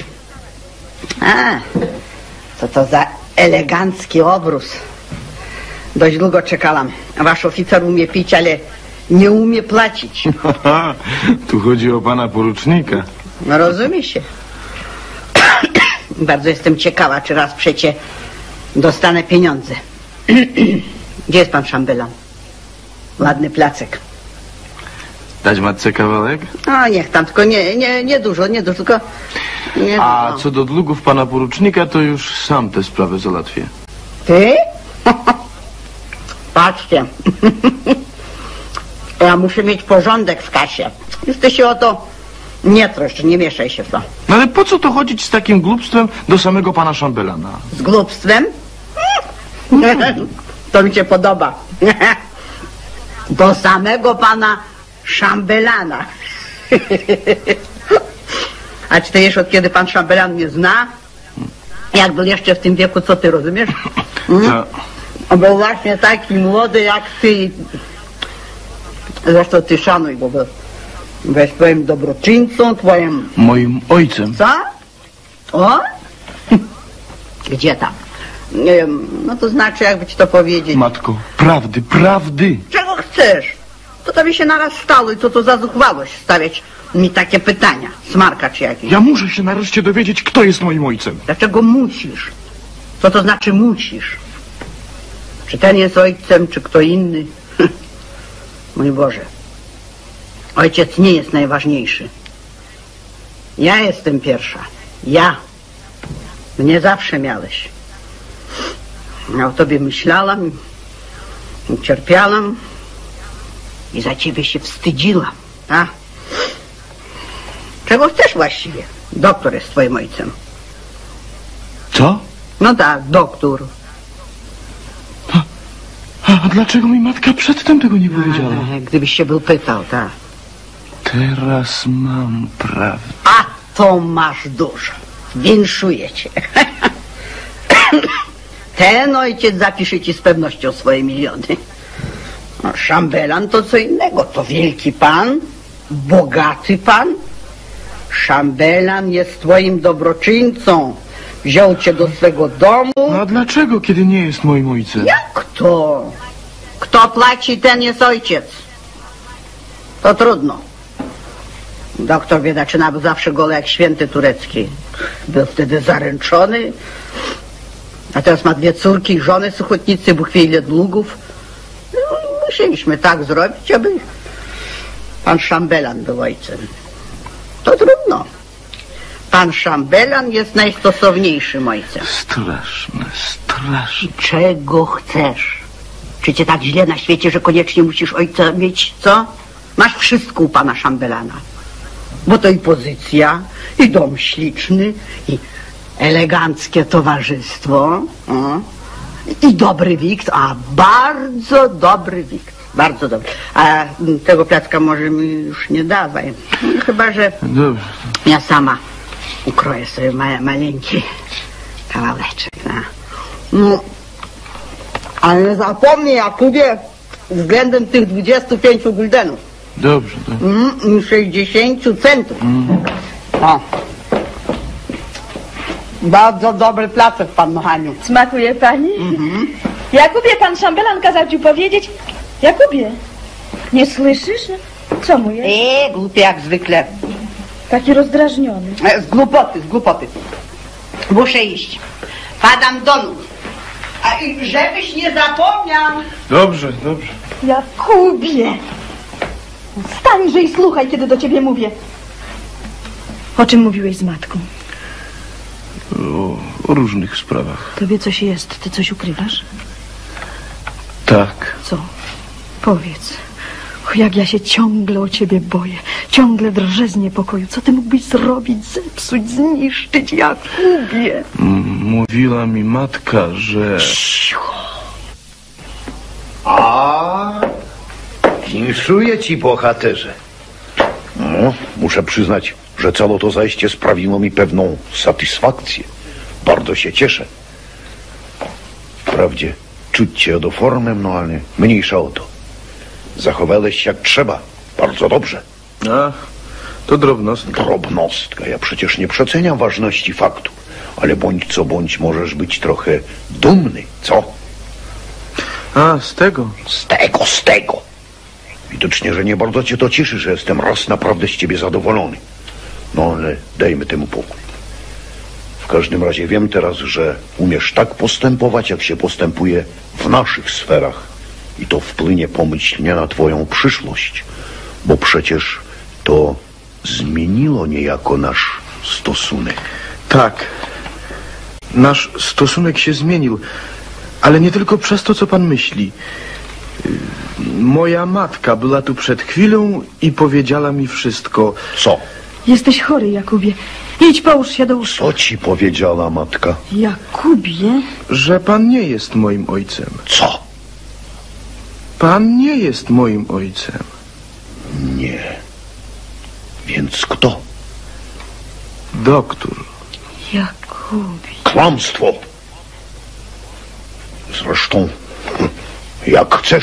Co to za elegancki obrus. Dość długo czekałam. Wasz oficer umie pić, ale nie umie płacić. Tu chodzi o pana porucznika. No rozumie się. Bardzo jestem ciekawa, czy raz przecie dostanę pieniądze. Gdzie jest pan szambelan? Ładny placek. Dać matce kawałek? O, niech tam, tylko nie dużo, tylko... Nie A dużo. co do długów pana porucznika, to już sam tę sprawę załatwię. Ty? Patrzcie. Ja muszę mieć porządek w kasie. Już ty się o to nie troszcz, nie mieszaj się w to. No ale po co to chodzić z takim głupstwem do samego pana szambelana? Z głupstwem? To mi się podoba. Do samego pana szambelana. A czy ty wiesz, od kiedy pan szambelan mnie zna? Jak był jeszcze w tym wieku, co ty rozumiesz? On był właśnie taki młody jak ty. Zresztą ty szanuj, bo byłeś twoim dobroczyńcą, twoim... Moim ojcem. Co? O? Gdzie tam? Nie wiem, no to znaczy, jakby ci to powiedzieć. Matko, prawdy. Czego chcesz? To tobie się naraz stało i co to za zuchwałość stawiać mi takie pytania? Smarka czy jakieś? Ja muszę się nareszcie dowiedzieć, kto jest moim ojcem. Dlaczego musisz? Co to znaczy musisz? Czy ten jest ojcem, czy kto inny? Mój Boże, ojciec nie jest najważniejszy. Ja jestem pierwsza. Ja. Mnie zawsze miałeś. Ja o tobie myślałam i cierpiałam i za ciebie się wstydziłam. A? Czego chcesz właściwie? Doktor jest twoim ojcem. Co? No tak, doktor. A dlaczego mi matka przedtem tego nie powiedziała? Gdybyś się był pytał, tak. Teraz mam prawdę. A to masz dużo. Winszuję cię. Ten ojciec zapisze ci z pewnością swoje miliony. No, szambelan to co innego. To wielki pan, bogaty pan. Szambelan jest twoim dobroczyńcą. Wziął cię do swego domu. A dlaczego, kiedy nie jest moim ojcem? Jak to? Kto płaci, ten jest ojciec. To trudno. Doktor Biedaczyna był zawsze goły jak święty turecki. Był wtedy zaręczony. A teraz ma 2 córki i żony suchotnicy, Bóg wie ile długów. No, musieliśmy tak zrobić, aby pan szambelan był ojcem. To trudno. Pan szambelan jest najstosowniejszym ojcem. Straszne. Czego chcesz? Czy cię tak źle na świecie, że koniecznie musisz ojca mieć, co? Masz wszystko u pana szambelana. Bo to i pozycja, i dom śliczny, i eleganckie towarzystwo, i dobry wikt, a bardzo dobry wikt. Bardzo dobry. A tego placka może mi już nie dawaj. Chyba że Dobrze. ja sama ukroję sobie maleńki kawałeczek. No. Ale nie zapomnij, Jakubie, względem tych 25 guldenów. Dobrze. 60 centów. O. Bardzo dobry placek, pan Haniu. Smakuje pani? Jakubie, pan szambelan kazał ci powiedzieć. Jakubie, nie słyszysz? Co mu jest? Głupie jak zwykle. Taki rozdrażniony. Z głupoty. Muszę iść. Padam do nóg. A żebyś nie zapomniał. Dobrze. Jakubie! Stańże i słuchaj, kiedy do ciebie mówię. O czym mówiłeś z matką? O różnych sprawach. Tobie coś jest, ty coś ukrywasz? Tak. Co? Powiedz. Och, jak ja się ciągle o ciebie boję. Ciągle drżę z niepokoju. Co ty mógłbyś zrobić, zepsuć, zniszczyć, Jakubie? Mówiła mi matka, że... Cicho. A, winszuję ci, bohaterze. No, muszę przyznać, że całe to zajście sprawiło mi pewną satysfakcję. Bardzo się cieszę. Wprawdzie czuć cię do formy, no ale mniejsza o to. Zachowałeś się jak trzeba. Bardzo dobrze. A, to drobnostka. Drobnostka. Ja przecież nie przeceniam ważności faktu. Ale bądź co bądź możesz być trochę dumny, co? A, z tego? Z tego. Widocznie, że nie bardzo cię to cieszy, że jestem raz naprawdę z ciebie zadowolony. No ale dajmy temu pokój. W każdym razie wiem teraz, że umiesz tak postępować, jak się postępuje w naszych sferach. I to wpłynie pomyślnie na twoją przyszłość. Bo przecież to zmieniło niejako nasz stosunek. Tak. Nasz stosunek się zmienił. Ale nie tylko przez to, co pan myśli. Moja matka była tu przed chwilą i powiedziała mi wszystko. Co? Jesteś chory, Jakubie. Idź, połóż się do łóżka. Co ci powiedziała matka? Jakubie? Że pan nie jest moim ojcem. Co? Pan nie jest moim ojcem. Nie. Więc kto? Doktor. Jakubie. Kłamstwo. Zresztą, jak chcesz.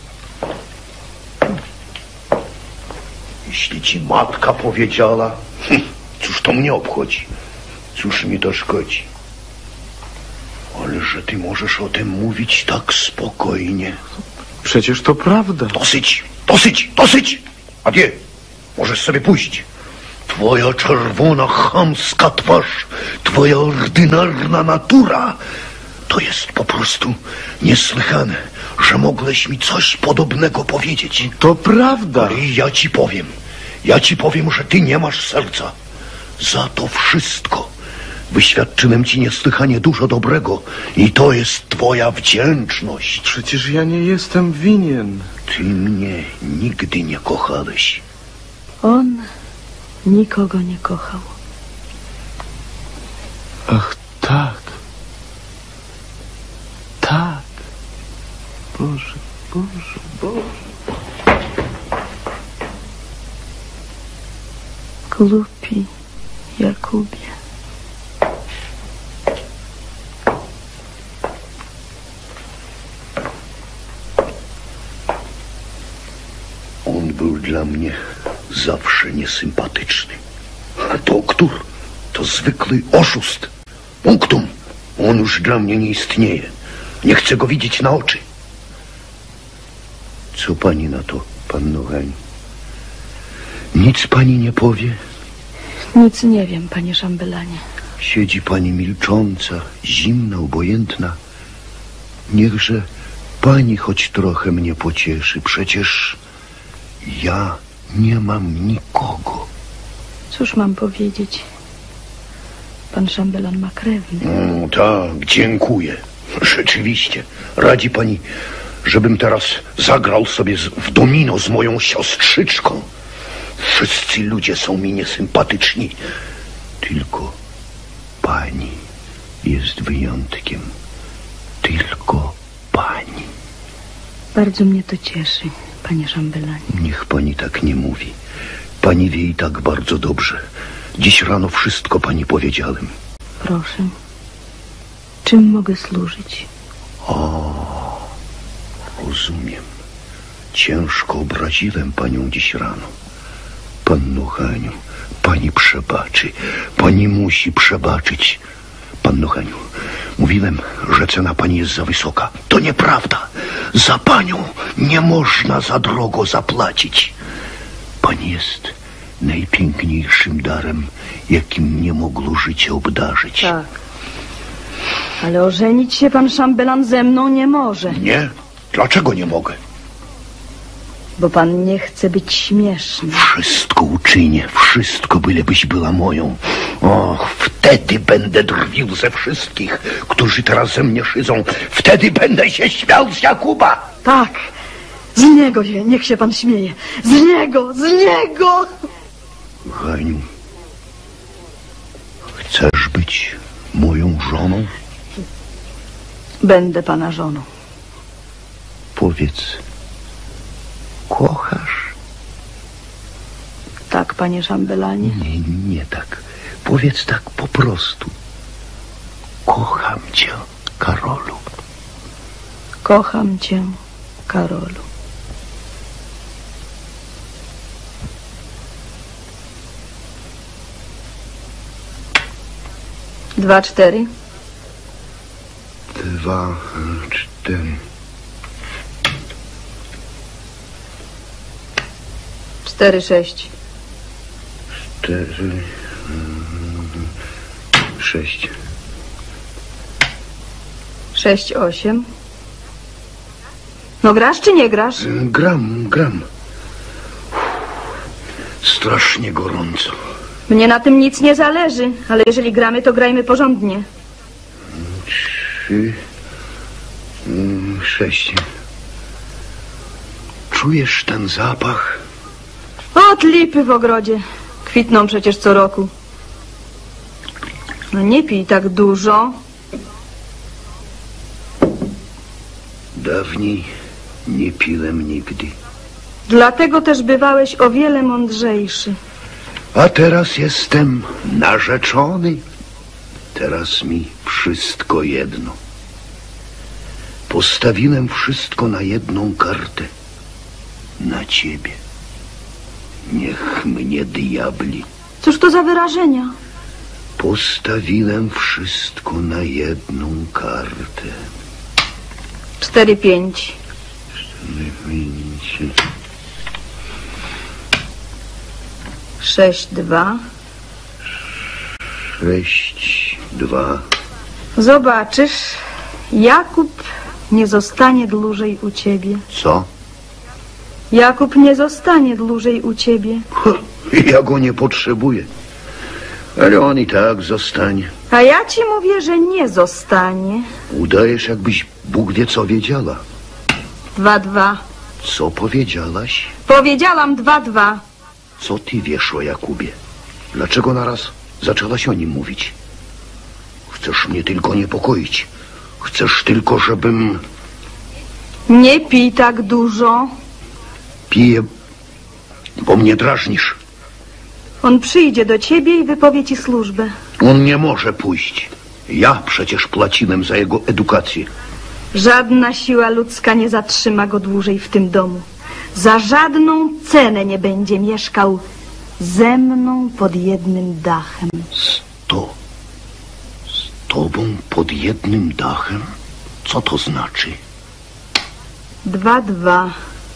Jeśli ci matka powiedziała, cóż to mnie obchodzi? Cóż mi to szkodzi? Ale że ty możesz o tym mówić tak spokojnie. Przecież to prawda. Dosyć! Adieu. Możesz sobie pójść. Twoja czerwona, chamska twarz, twoja ordynarna natura, to jest po prostu niesłychane, że mogłeś mi coś podobnego powiedzieć. To prawda. Ale ja ci powiem, że ty nie masz serca. Za to wszystko wyświadczyłem ci niesłychanie dużo dobrego i to jest twoja wdzięczność. Przecież ja nie jestem winien. Ty mnie nigdy nie kochałeś. On nikogo nie kochał. Ach, tak. Tak. Boże. Głupi Jakubie. On był dla mnie zawsze niesympatyczny. A doktor to zwykły oszust. Punktum. On już dla mnie nie istnieje. Nie chcę go widzieć na oczy. Co pani na to, panno Heniu? Nic pani nie powie? Nic nie wiem, panie szambelanie. Siedzi pani milcząca, zimna, obojętna. Niechże pani choć trochę mnie pocieszy. Przecież ja nie mam nikogo. Cóż mam powiedzieć? Pan szambelan ma krewny. Tak, dziękuję. Rzeczywiście. Radzi pani, żebym teraz zagrał sobie w domino z moją siostrzyczką. Wszyscy ludzie są mi niesympatyczni. Tylko pani jest wyjątkiem. Tylko pani. Bardzo mnie to cieszy, panie szambelanie. Niech pani tak nie mówi. Pani wie i tak bardzo dobrze. Dziś rano wszystko pani powiedziałem. Proszę. Czym mogę służyć? Rozumiem. Ciężko obraziłem panią dziś rano. Panno Heniu, pani przebaczy. Pani musi przebaczyć. Panno Heniu, mówiłem, że cena pani jest za wysoka. To nieprawda. Za panią nie można za drogo zapłacić. Pani jest najpiękniejszym darem, jakim mnie mogło życie obdarzyć. Tak. Ale ożenić się pan szambelan ze mną nie może. Nie? Dlaczego nie mogę? Bo pan nie chce być śmieszny. Wszystko uczynię, wszystko, bylebyś była moją. Och, wtedy będę drwił ze wszystkich, którzy teraz ze mnie szydzą. Wtedy będę się śmiał z Jakuba. Tak, z niego niech się pan śmieje. Z niego! Heniu, chcesz być moją żoną? Będę pana żoną. Powiedz, kochasz? tak, panie szambelanie? Nie tak. Powiedz tak po prostu. Kocham cię, Karolu. Kocham cię, Karolu. Dwa, 4. 2, 4. 4, 6. 4, 6. 6, 8. No grasz czy nie grasz? Gram. Strasznie gorąco. Mnie na tym nic nie zależy, ale jeżeli gramy, to grajmy porządnie. 3, 6. Czujesz ten zapach? Od lipy w ogrodzie. Kwitną przecież co roku. No nie pij tak dużo. Dawniej nie piłem nigdy. Dlatego też bywałeś o wiele mądrzejszy. A teraz jestem narzeczony. Teraz mi wszystko jedno. Postawiłem wszystko na jedną kartę. Na ciebie. Niech mnie diabli. Cóż to za wyrażenia? Postawiłem wszystko na jedną kartę. 4, 5. 6, 2. 6, 2. Zobaczysz, Jakub nie zostanie dłużej u ciebie. Co? Jakub nie zostanie dłużej u ciebie. Ja go nie potrzebuję. Ale on i tak zostanie. A ja ci mówię, że nie zostanie. Udajesz, jakbyś Bóg wie co wiedziała. 2, 2. Co powiedziałaś? Powiedziałam 2, 2. Co ty wiesz o Jakubie? Dlaczego naraz zaczęłaś o nim mówić? Chcesz mnie tylko niepokoić. Chcesz tylko, żebym... Nie pij tak dużo. Piję, bo mnie drażnisz. On przyjdzie do ciebie i wypowie ci służbę. On nie może pójść. Ja przecież płaciłem za jego edukację. Żadna siła ludzka nie zatrzyma go dłużej w tym domu. Za żadną cenę nie będzie mieszkał ze mną pod jednym dachem. Z tobą pod jednym dachem? Co to znaczy? 2, 2.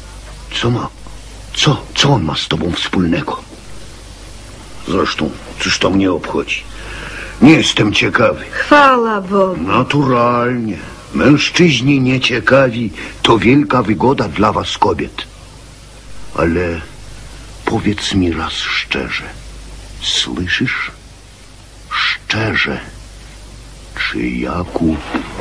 Co on ma z tobą wspólnego? Zresztą, cóż to mnie obchodzi? Nie jestem ciekawy. Chwała Bogu. Naturalnie. Mężczyźni nieciekawi to wielka wygoda dla was kobiet. Ale powiedz mi raz szczerze. Słyszysz? Szczerze. Czy Jakub...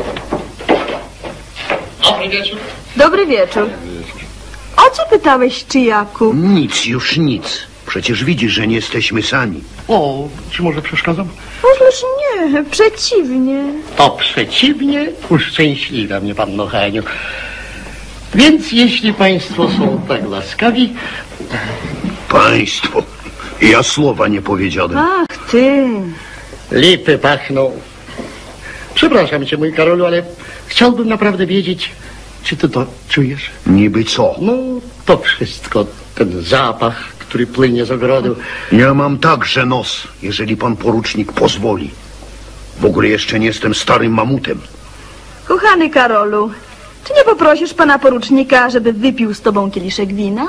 Dobry wieczór. Dobry wieczór. O co pytałeś, czy Jakub? Nic, już nic. Przecież widzisz, że nie jesteśmy sami. O, czy może przeszkadzam? Otóż nie, przeciwnie. To przeciwnie, uszczęśliwia mnie panno Heniu. Więc jeśli państwo są tak łaskawi... Państwo, ja słowa nie powiedziałem. Ach, ty. Lipy pachną. Przepraszam cię, mój Karolu, ale chciałbym naprawdę wiedzieć, czy ty to czujesz? Niby co? No, to wszystko, ten zapach, który płynie z ogrodu. Ja mam także nos, jeżeli pan porucznik pozwoli. W ogóle jeszcze nie jestem starym mamutem. Kochany Karolu, czy nie poprosisz pana porucznika, żeby wypił z tobą kieliszek wina?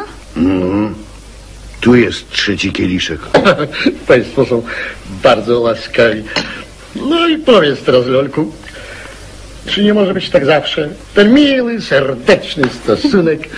Tu jest trzeci kieliszek. Państwo są bardzo łaskawi. No i powiedz teraz, Lolku, czy nie może być tak zawsze? Ten miły, serdeczny stosunek.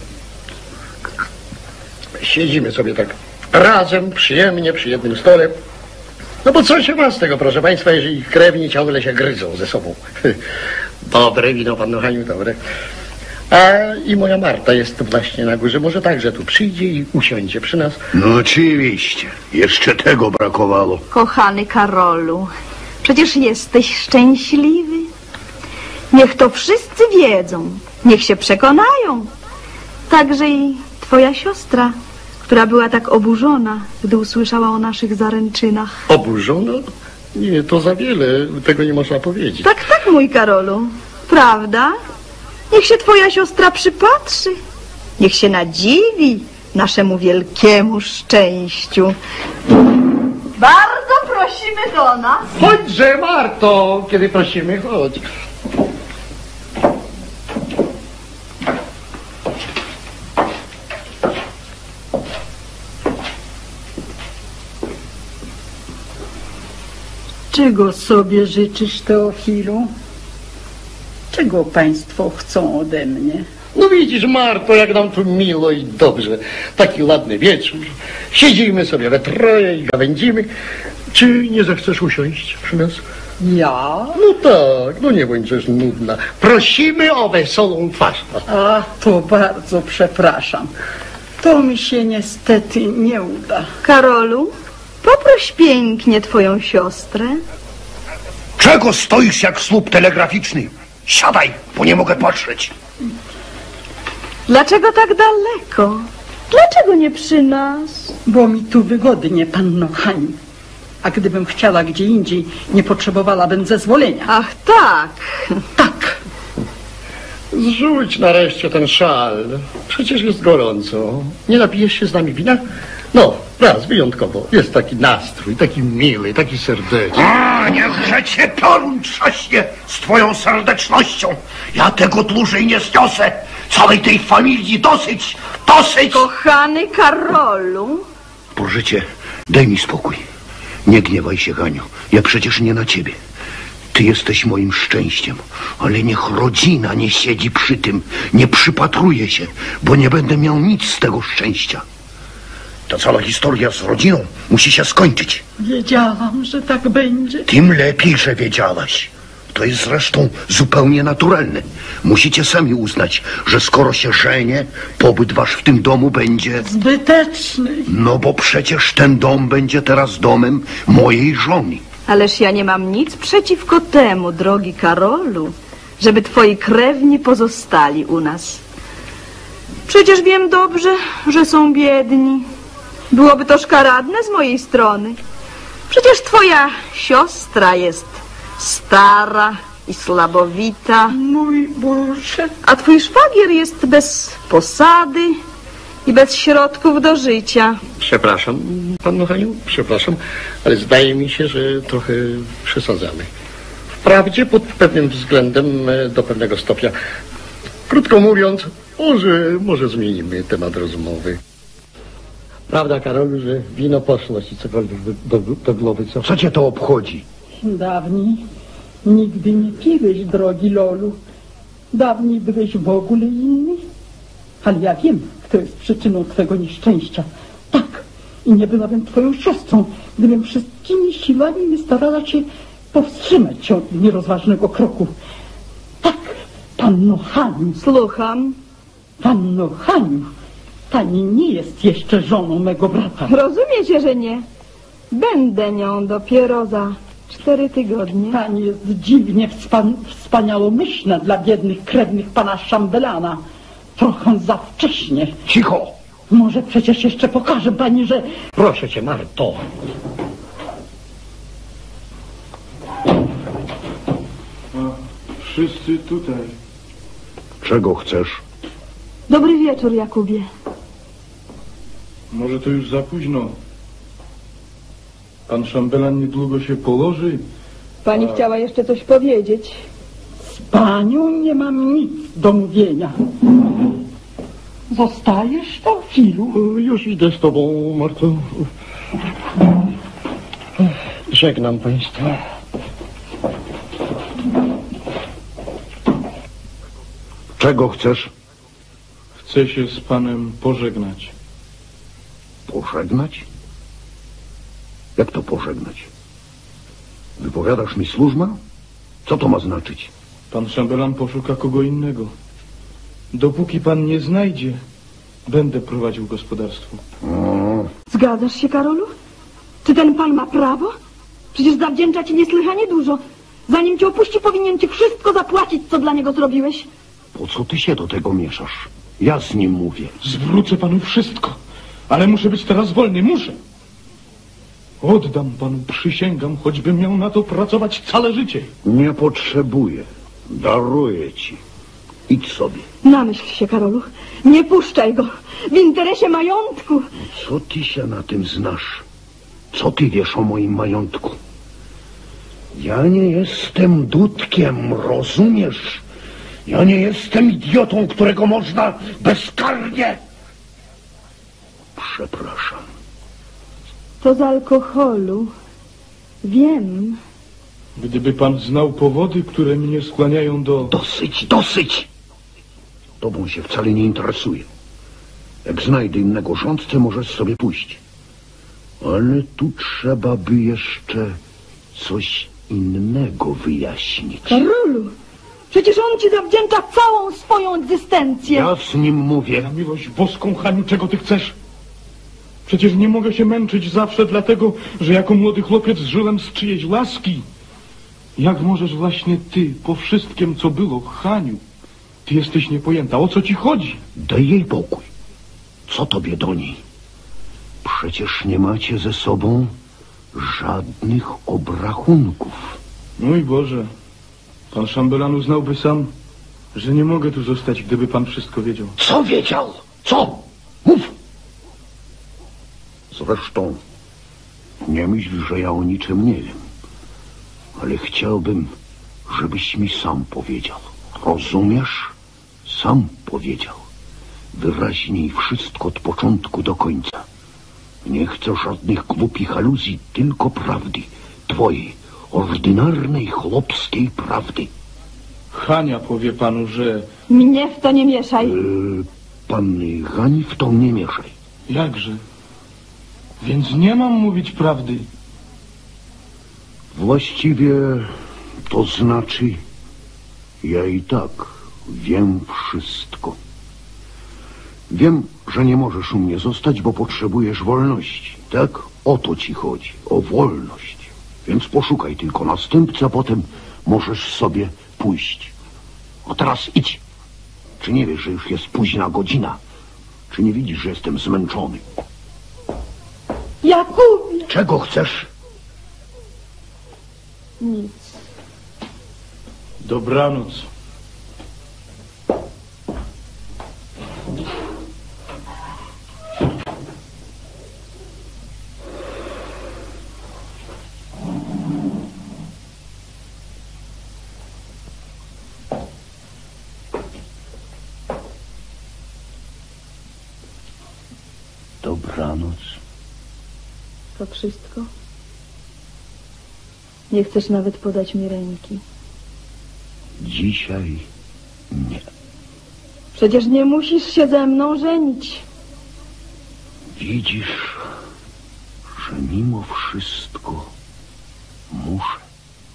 Siedzimy sobie tak razem, przyjemnie, przy jednym stole. No bo co się ma z tego, proszę państwa, jeżeli krewni ciągle się gryzą ze sobą? Dobre wino, panno Haniu, dobre. A i moja Marta jest właśnie na górze. Może także tu przyjdzie i usiądzie przy nas. No oczywiście. Jeszcze tego brakowało. Kochany Karolu, przecież jesteś szczęśliwy. Niech to wszyscy wiedzą. Niech się przekonają. Także i twoja siostra, która była tak oburzona, gdy usłyszała o naszych zaręczynach. Oburzona? Nie, to za wiele, tego nie można powiedzieć. Tak, mój Karolu. Prawda? Niech się twoja siostra przypatrzy. Niech się nadziwi naszemu wielkiemu szczęściu. Bardzo prosimy do nas. Chodźże, Marto, kiedy prosimy, chodź. Czego sobie życzysz, Teofilu? Czego państwo chcą ode mnie? No widzisz, Marto, jak nam tu miło i dobrze. Taki ładny wieczór. Siedzimy sobie we troje i gawędzimy. Czy nie zechcesz usiąść przy nas? Ja? No tak, no nie bądź też nudna. Prosimy o wesołą twarz. A, to bardzo przepraszam. To mi się niestety nie uda. Karolu, poproś pięknie twoją siostrę. Czego stoisz jak słup telegraficzny? Siadaj, bo nie mogę patrzeć. Dlaczego tak daleko? Dlaczego nie przy nas? Bo mi tu wygodnie, panno Hani. A gdybym chciała gdzie indziej, nie potrzebowałabym zezwolenia. Ach, tak. Tak. Zrzuć nareszcie ten szal. Przecież jest gorąco. Nie napijesz się z nami wina? No, raz, wyjątkowo. Jest taki nastrój, taki miły, taki serdeczny. A, niechże cię piorun trzaśnie z twoją serdecznością. Ja tego dłużej nie zniosę. Całej tej familii dosyć, dosyć. Kochany Karolu. Proszę cię, daj mi spokój. Nie gniewaj się, Haniu. Ja przecież nie na ciebie. Ty jesteś moim szczęściem, ale niech rodzina nie siedzi przy tym, nie przypatruje się, bo nie będę miał nic z tego szczęścia. Ta cała historia z rodziną musi się skończyć. Wiedziałam, że tak będzie. Tym lepiej, że wiedziałaś. To jest zresztą zupełnie naturalne. Musicie sami uznać, że skoro się żenię, pobyt wasz w tym domu będzie... Zbyteczny. No bo przecież ten dom będzie teraz domem mojej żony. Ależ ja nie mam nic przeciwko temu, drogi Karolu, żeby twoi krewni pozostali u nas. Przecież wiem dobrze, że są biedni. Byłoby to szkaradne z mojej strony. Przecież twoja siostra jest stara i słabowita. Mój Boże. A twój szwagier jest bez posady i bez środków do życia. Przepraszam, panno Haniu, przepraszam, ale zdaje mi się, że trochę przesadzamy. Wprawdzie pod pewnym względem do pewnego stopnia. Krótko mówiąc, może zmienimy temat rozmowy. Prawda, Karolu, że wino poszło ci cokolwiek do głowy, co? Co cię to obchodzi? Dawniej nigdy nie piłeś, drogi Lolu. Dawniej byłeś w ogóle inny. Ale ja wiem, kto jest przyczyną twego nieszczęścia. Tak, i nie byłabym twoją siostrą, gdybym wszystkimi siłami starała się powstrzymać cię od nierozważnego kroku. Tak, panno Haniu. Słucham. Panno Haniu, pani nie jest jeszcze żoną mego brata. Rozumiecie, że nie? Będę nią dopiero za 4 tygodnie. Pani jest dziwnie wspaniałomyślna dla biednych krewnych pana Szambelana. Trochę za wcześnie. Cicho! Może przecież jeszcze pokaże pani, że... Proszę cię, Marto. Wszyscy tutaj. Czego chcesz? Dobry wieczór, Jakubie. Może to już za późno. Pan Szambelan niedługo się położy. Pani chciała jeszcze coś powiedzieć. Z panią nie mam nic do mówienia. Zostajesz, Teofilu? Już idę z tobą, Marto. Żegnam państwa. Czego chcesz? Chcę się z panem pożegnać. Pożegnać? Jak to pożegnać? Wypowiadasz mi służbę? Co to ma znaczyć? Pan Szambelan poszuka kogo innego. Dopóki pan nie znajdzie, będę prowadził gospodarstwo. Zgadzasz się, Karolu? Czy ten pan ma prawo? Przecież zawdzięcza ci niesłychanie dużo. Zanim cię opuści, powinien ci wszystko zapłacić, co dla niego zrobiłeś. Po co ty się do tego mieszasz? Ja z nim mówię. Zwrócę panu wszystko. Ale muszę być teraz wolny, muszę. Oddam panu, przysięgam, choćbym miał na to pracować całe życie. Nie potrzebuję. Daruję ci. Idź sobie. Namyśl się, Karolu. Nie puszczaj go. W interesie majątku. Co ty się na tym znasz? Co ty wiesz o moim majątku? Ja nie jestem dudkiem, rozumiesz? Ja nie jestem idiotą, którego można bezkarnie... Przepraszam. To z alkoholu. Wiem. Gdyby pan znał powody, które mnie skłaniają do... Dosyć, dosyć! Tobą się wcale nie interesuje. Jak znajdę innego rządcę, możesz sobie pójść. Ale tu trzeba by jeszcze coś innego wyjaśnić. Karolu, przecież on ci zawdzięcza całą swoją egzystencję. Ja z nim mówię. Na miłość boską, Haniu, czego ty chcesz? Przecież nie mogę się męczyć zawsze dlatego, że jako młody chłopiec żyłem z czyjejś łaski. Jak możesz właśnie ty, po wszystkim, co było, Haniu? Ty jesteś niepojęta. O co ci chodzi? Daj jej pokój. Co tobie do niej? Przecież nie macie ze sobą żadnych obrachunków. Mój Boże, pan szambelan uznałby sam, że nie mogę tu zostać, gdyby pan wszystko wiedział. Co wiedział? Co? Mów! Zresztą nie myśl, że ja o niczym nie wiem. Ale chciałbym, żebyś mi sam powiedział. Rozumiesz? Sam powiedział. Wyraźniej wszystko od początku do końca. Nie chcę żadnych głupich aluzji, tylko prawdy. Twojej, ordynarnej, chłopskiej prawdy. Hania powie panu, że... Mnie w to nie mieszaj. Panny Hani w to nie mieszaj. Jakże? Więc nie mam mówić prawdy. Właściwie to znaczy, ja i tak wiem wszystko. Wiem, że nie możesz u mnie zostać, bo potrzebujesz wolności. Tak? O to ci chodzi. O wolność. Więc poszukaj tylko następcy, a potem możesz sobie pójść. A teraz idź. Czy nie wiesz, że już jest późna godzina? Czy nie widzisz, że jestem zmęczony? Jakubie! Czego chcesz? Nic. Dobranoc. Dobranoc. To wszystko? Nie chcesz nawet podać mi ręki. Dzisiaj nie. Przecież nie musisz się ze mną żenić. Widzisz, że mimo wszystko muszę.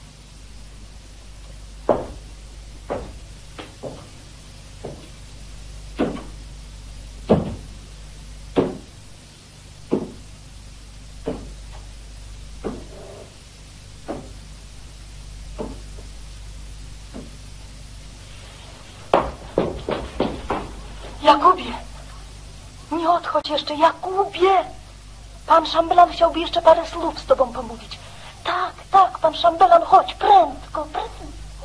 Jakubie! Nie odchodź jeszcze, Jakubie! Pan szambelan chciałby jeszcze parę słów z tobą pomówić. Tak, tak, pan szambelan, chodź, prędko, prędko.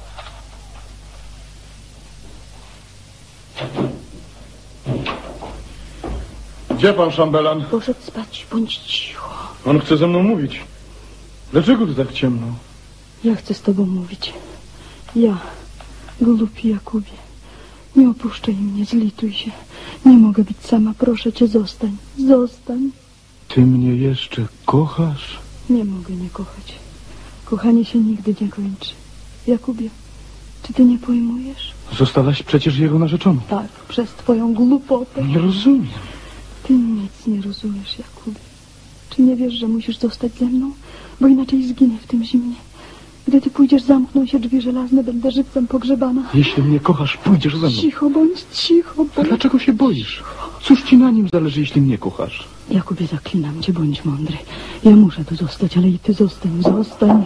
Gdzie pan szambelan? Poszedł spać, bądź cicho. On chce ze mną mówić. Dlaczego tu tak ciemno? Ja chcę z tobą mówić. Ja, głupi Jakubie. Nie opuszczaj mnie, zlituj się. Nie mogę być sama, proszę cię, zostań. Zostań. Ty mnie jeszcze kochasz? Nie mogę nie kochać. Kochanie się nigdy nie kończy. Jakubie, czy ty nie pojmujesz? Zostałaś przecież jego narzeczoną. Tak, przez twoją głupotę. Nie rozumiem. Ty nic nie rozumiesz, Jakubie. Czy nie wiesz, że musisz zostać ze mną? Bo inaczej zginę w tym zimnie. Gdy ty pójdziesz, zamkną się drzwi żelazne, będę żywcem pogrzebana. Jeśli mnie kochasz, pójdziesz ze mną. Cicho bądź, cicho A bądź. dlaczego się boisz? Cóż ci na nim zależy, jeśli mnie kochasz? Jakubie, zaklinam cię, bądź mądry. Ja muszę tu zostać, ale i ty zostań, zostań.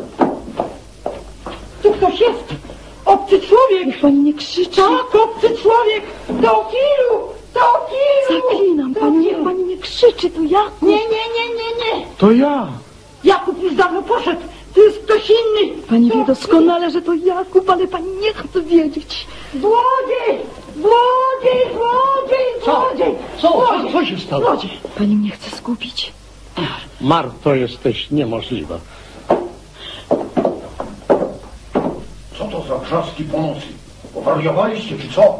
Tu ktoś jest! Obcy człowiek! Niech pani nie krzyczy. Tak, obcy człowiek! Teofilu! Teofilu! Zaklinam pani, niech pani nie krzyczy. krzyczy tu Jakub. Nie. To ja. Jakub już dawno poszedł. To jest ktoś inny. Pani wie doskonale, że to Jakub, ale pani nie chce wiedzieć. Złodziej! Co się stało? Złodziej! Pani mnie chce zgubić. Marto, jesteś niemożliwa. Co to za trzaski po nocy? Powariowaliście, czy co?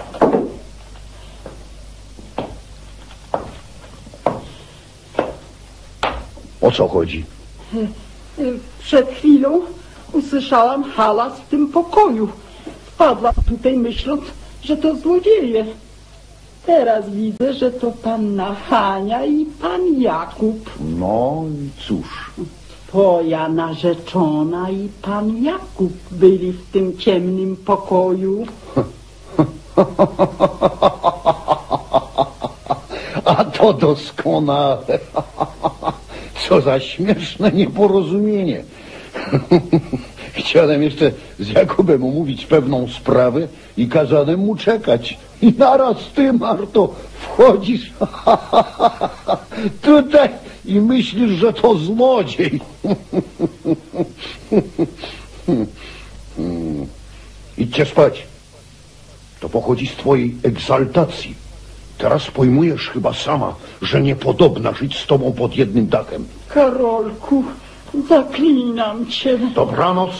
O co chodzi? Przed chwilą usłyszałam hałas w tym pokoju. Wpadłam tutaj myśląc, że to złodzieje. Teraz widzę, że to panna Hania i pan Jakub. No i cóż. Twoja narzeczona i pan Jakub byli w tym ciemnym pokoju. A to doskonale. Co za śmieszne nieporozumienie. Chciałem jeszcze z Jakubem omówić pewną sprawę i kazałem mu czekać. I naraz ty, Marto, wchodzisz tutaj i myślisz, że to złodziej. Idźcie spać. To pochodzi z twojej egzaltacji. Teraz pojmujesz chyba sama, że niepodobna żyć z tobą pod jednym dachem. Karolku, zaklinam cię. Dobranoc.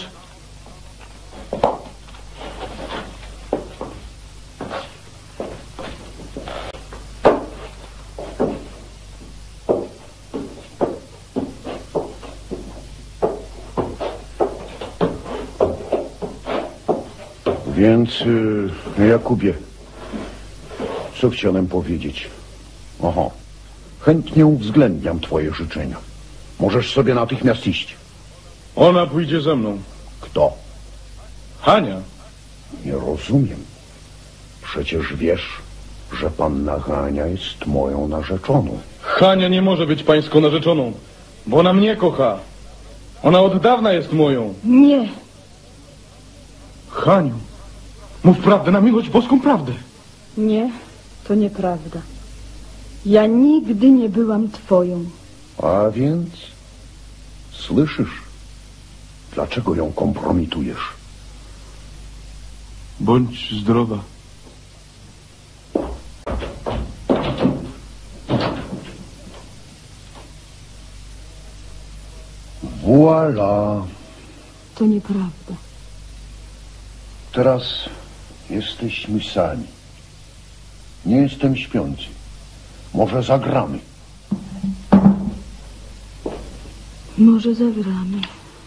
Więc, Jakubie, co chciałem powiedzieć? Oho, chętnie uwzględniam twoje życzenia. Możesz sobie natychmiast iść. Ona pójdzie ze mną. Kto? Hania. Nie rozumiem. Przecież wiesz, że panna Hania jest moją narzeczoną. Hania nie może być pańską narzeczoną, bo ona mnie kocha. Ona od dawna jest moją. Nie. Haniu, mów prawdę, na miłość boską prawdę. Nie, to nieprawda. Ja nigdy nie byłam twoją. A więc, słyszysz, dlaczego ją kompromitujesz? Bądź zdrowa. Voilà. To nieprawda. Teraz jesteśmy sami. Nie jestem śpiący. Może zagramy. Może zagramy.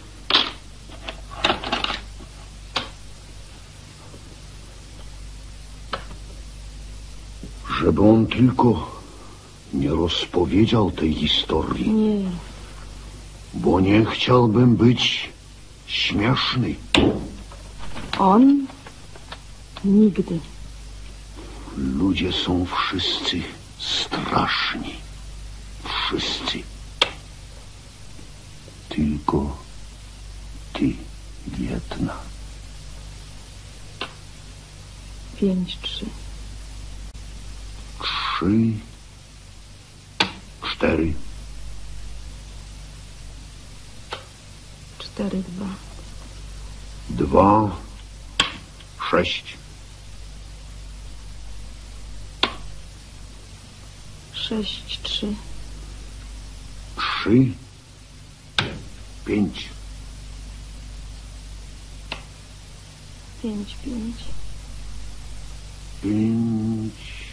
Żeby on tylko nie rozpowiedział tej historii. Nie. Bo nie chciałbym być śmieszny. On? Nigdy. Ludzie są wszyscy straszni. Wszyscy. Tylko ty, jedna. 5-3. 3, 4. 4-2. 2, 6. 6-3. 3, 5. 5-5. 5,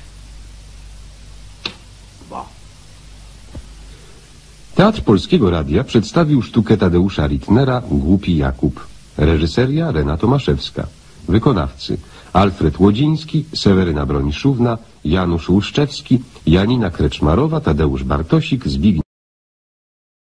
2. Teatr Polskiego Radia przedstawił sztukę Tadeusza Rittnera Głupi Jakub. Reżyseria Rena Tomaszewska. Wykonawcy Alfred Łodziński, Seweryna Broniszówna, Janusz Łuszczewski, Janina Kreczmarowa, Tadeusz Bartosik, Zbigniew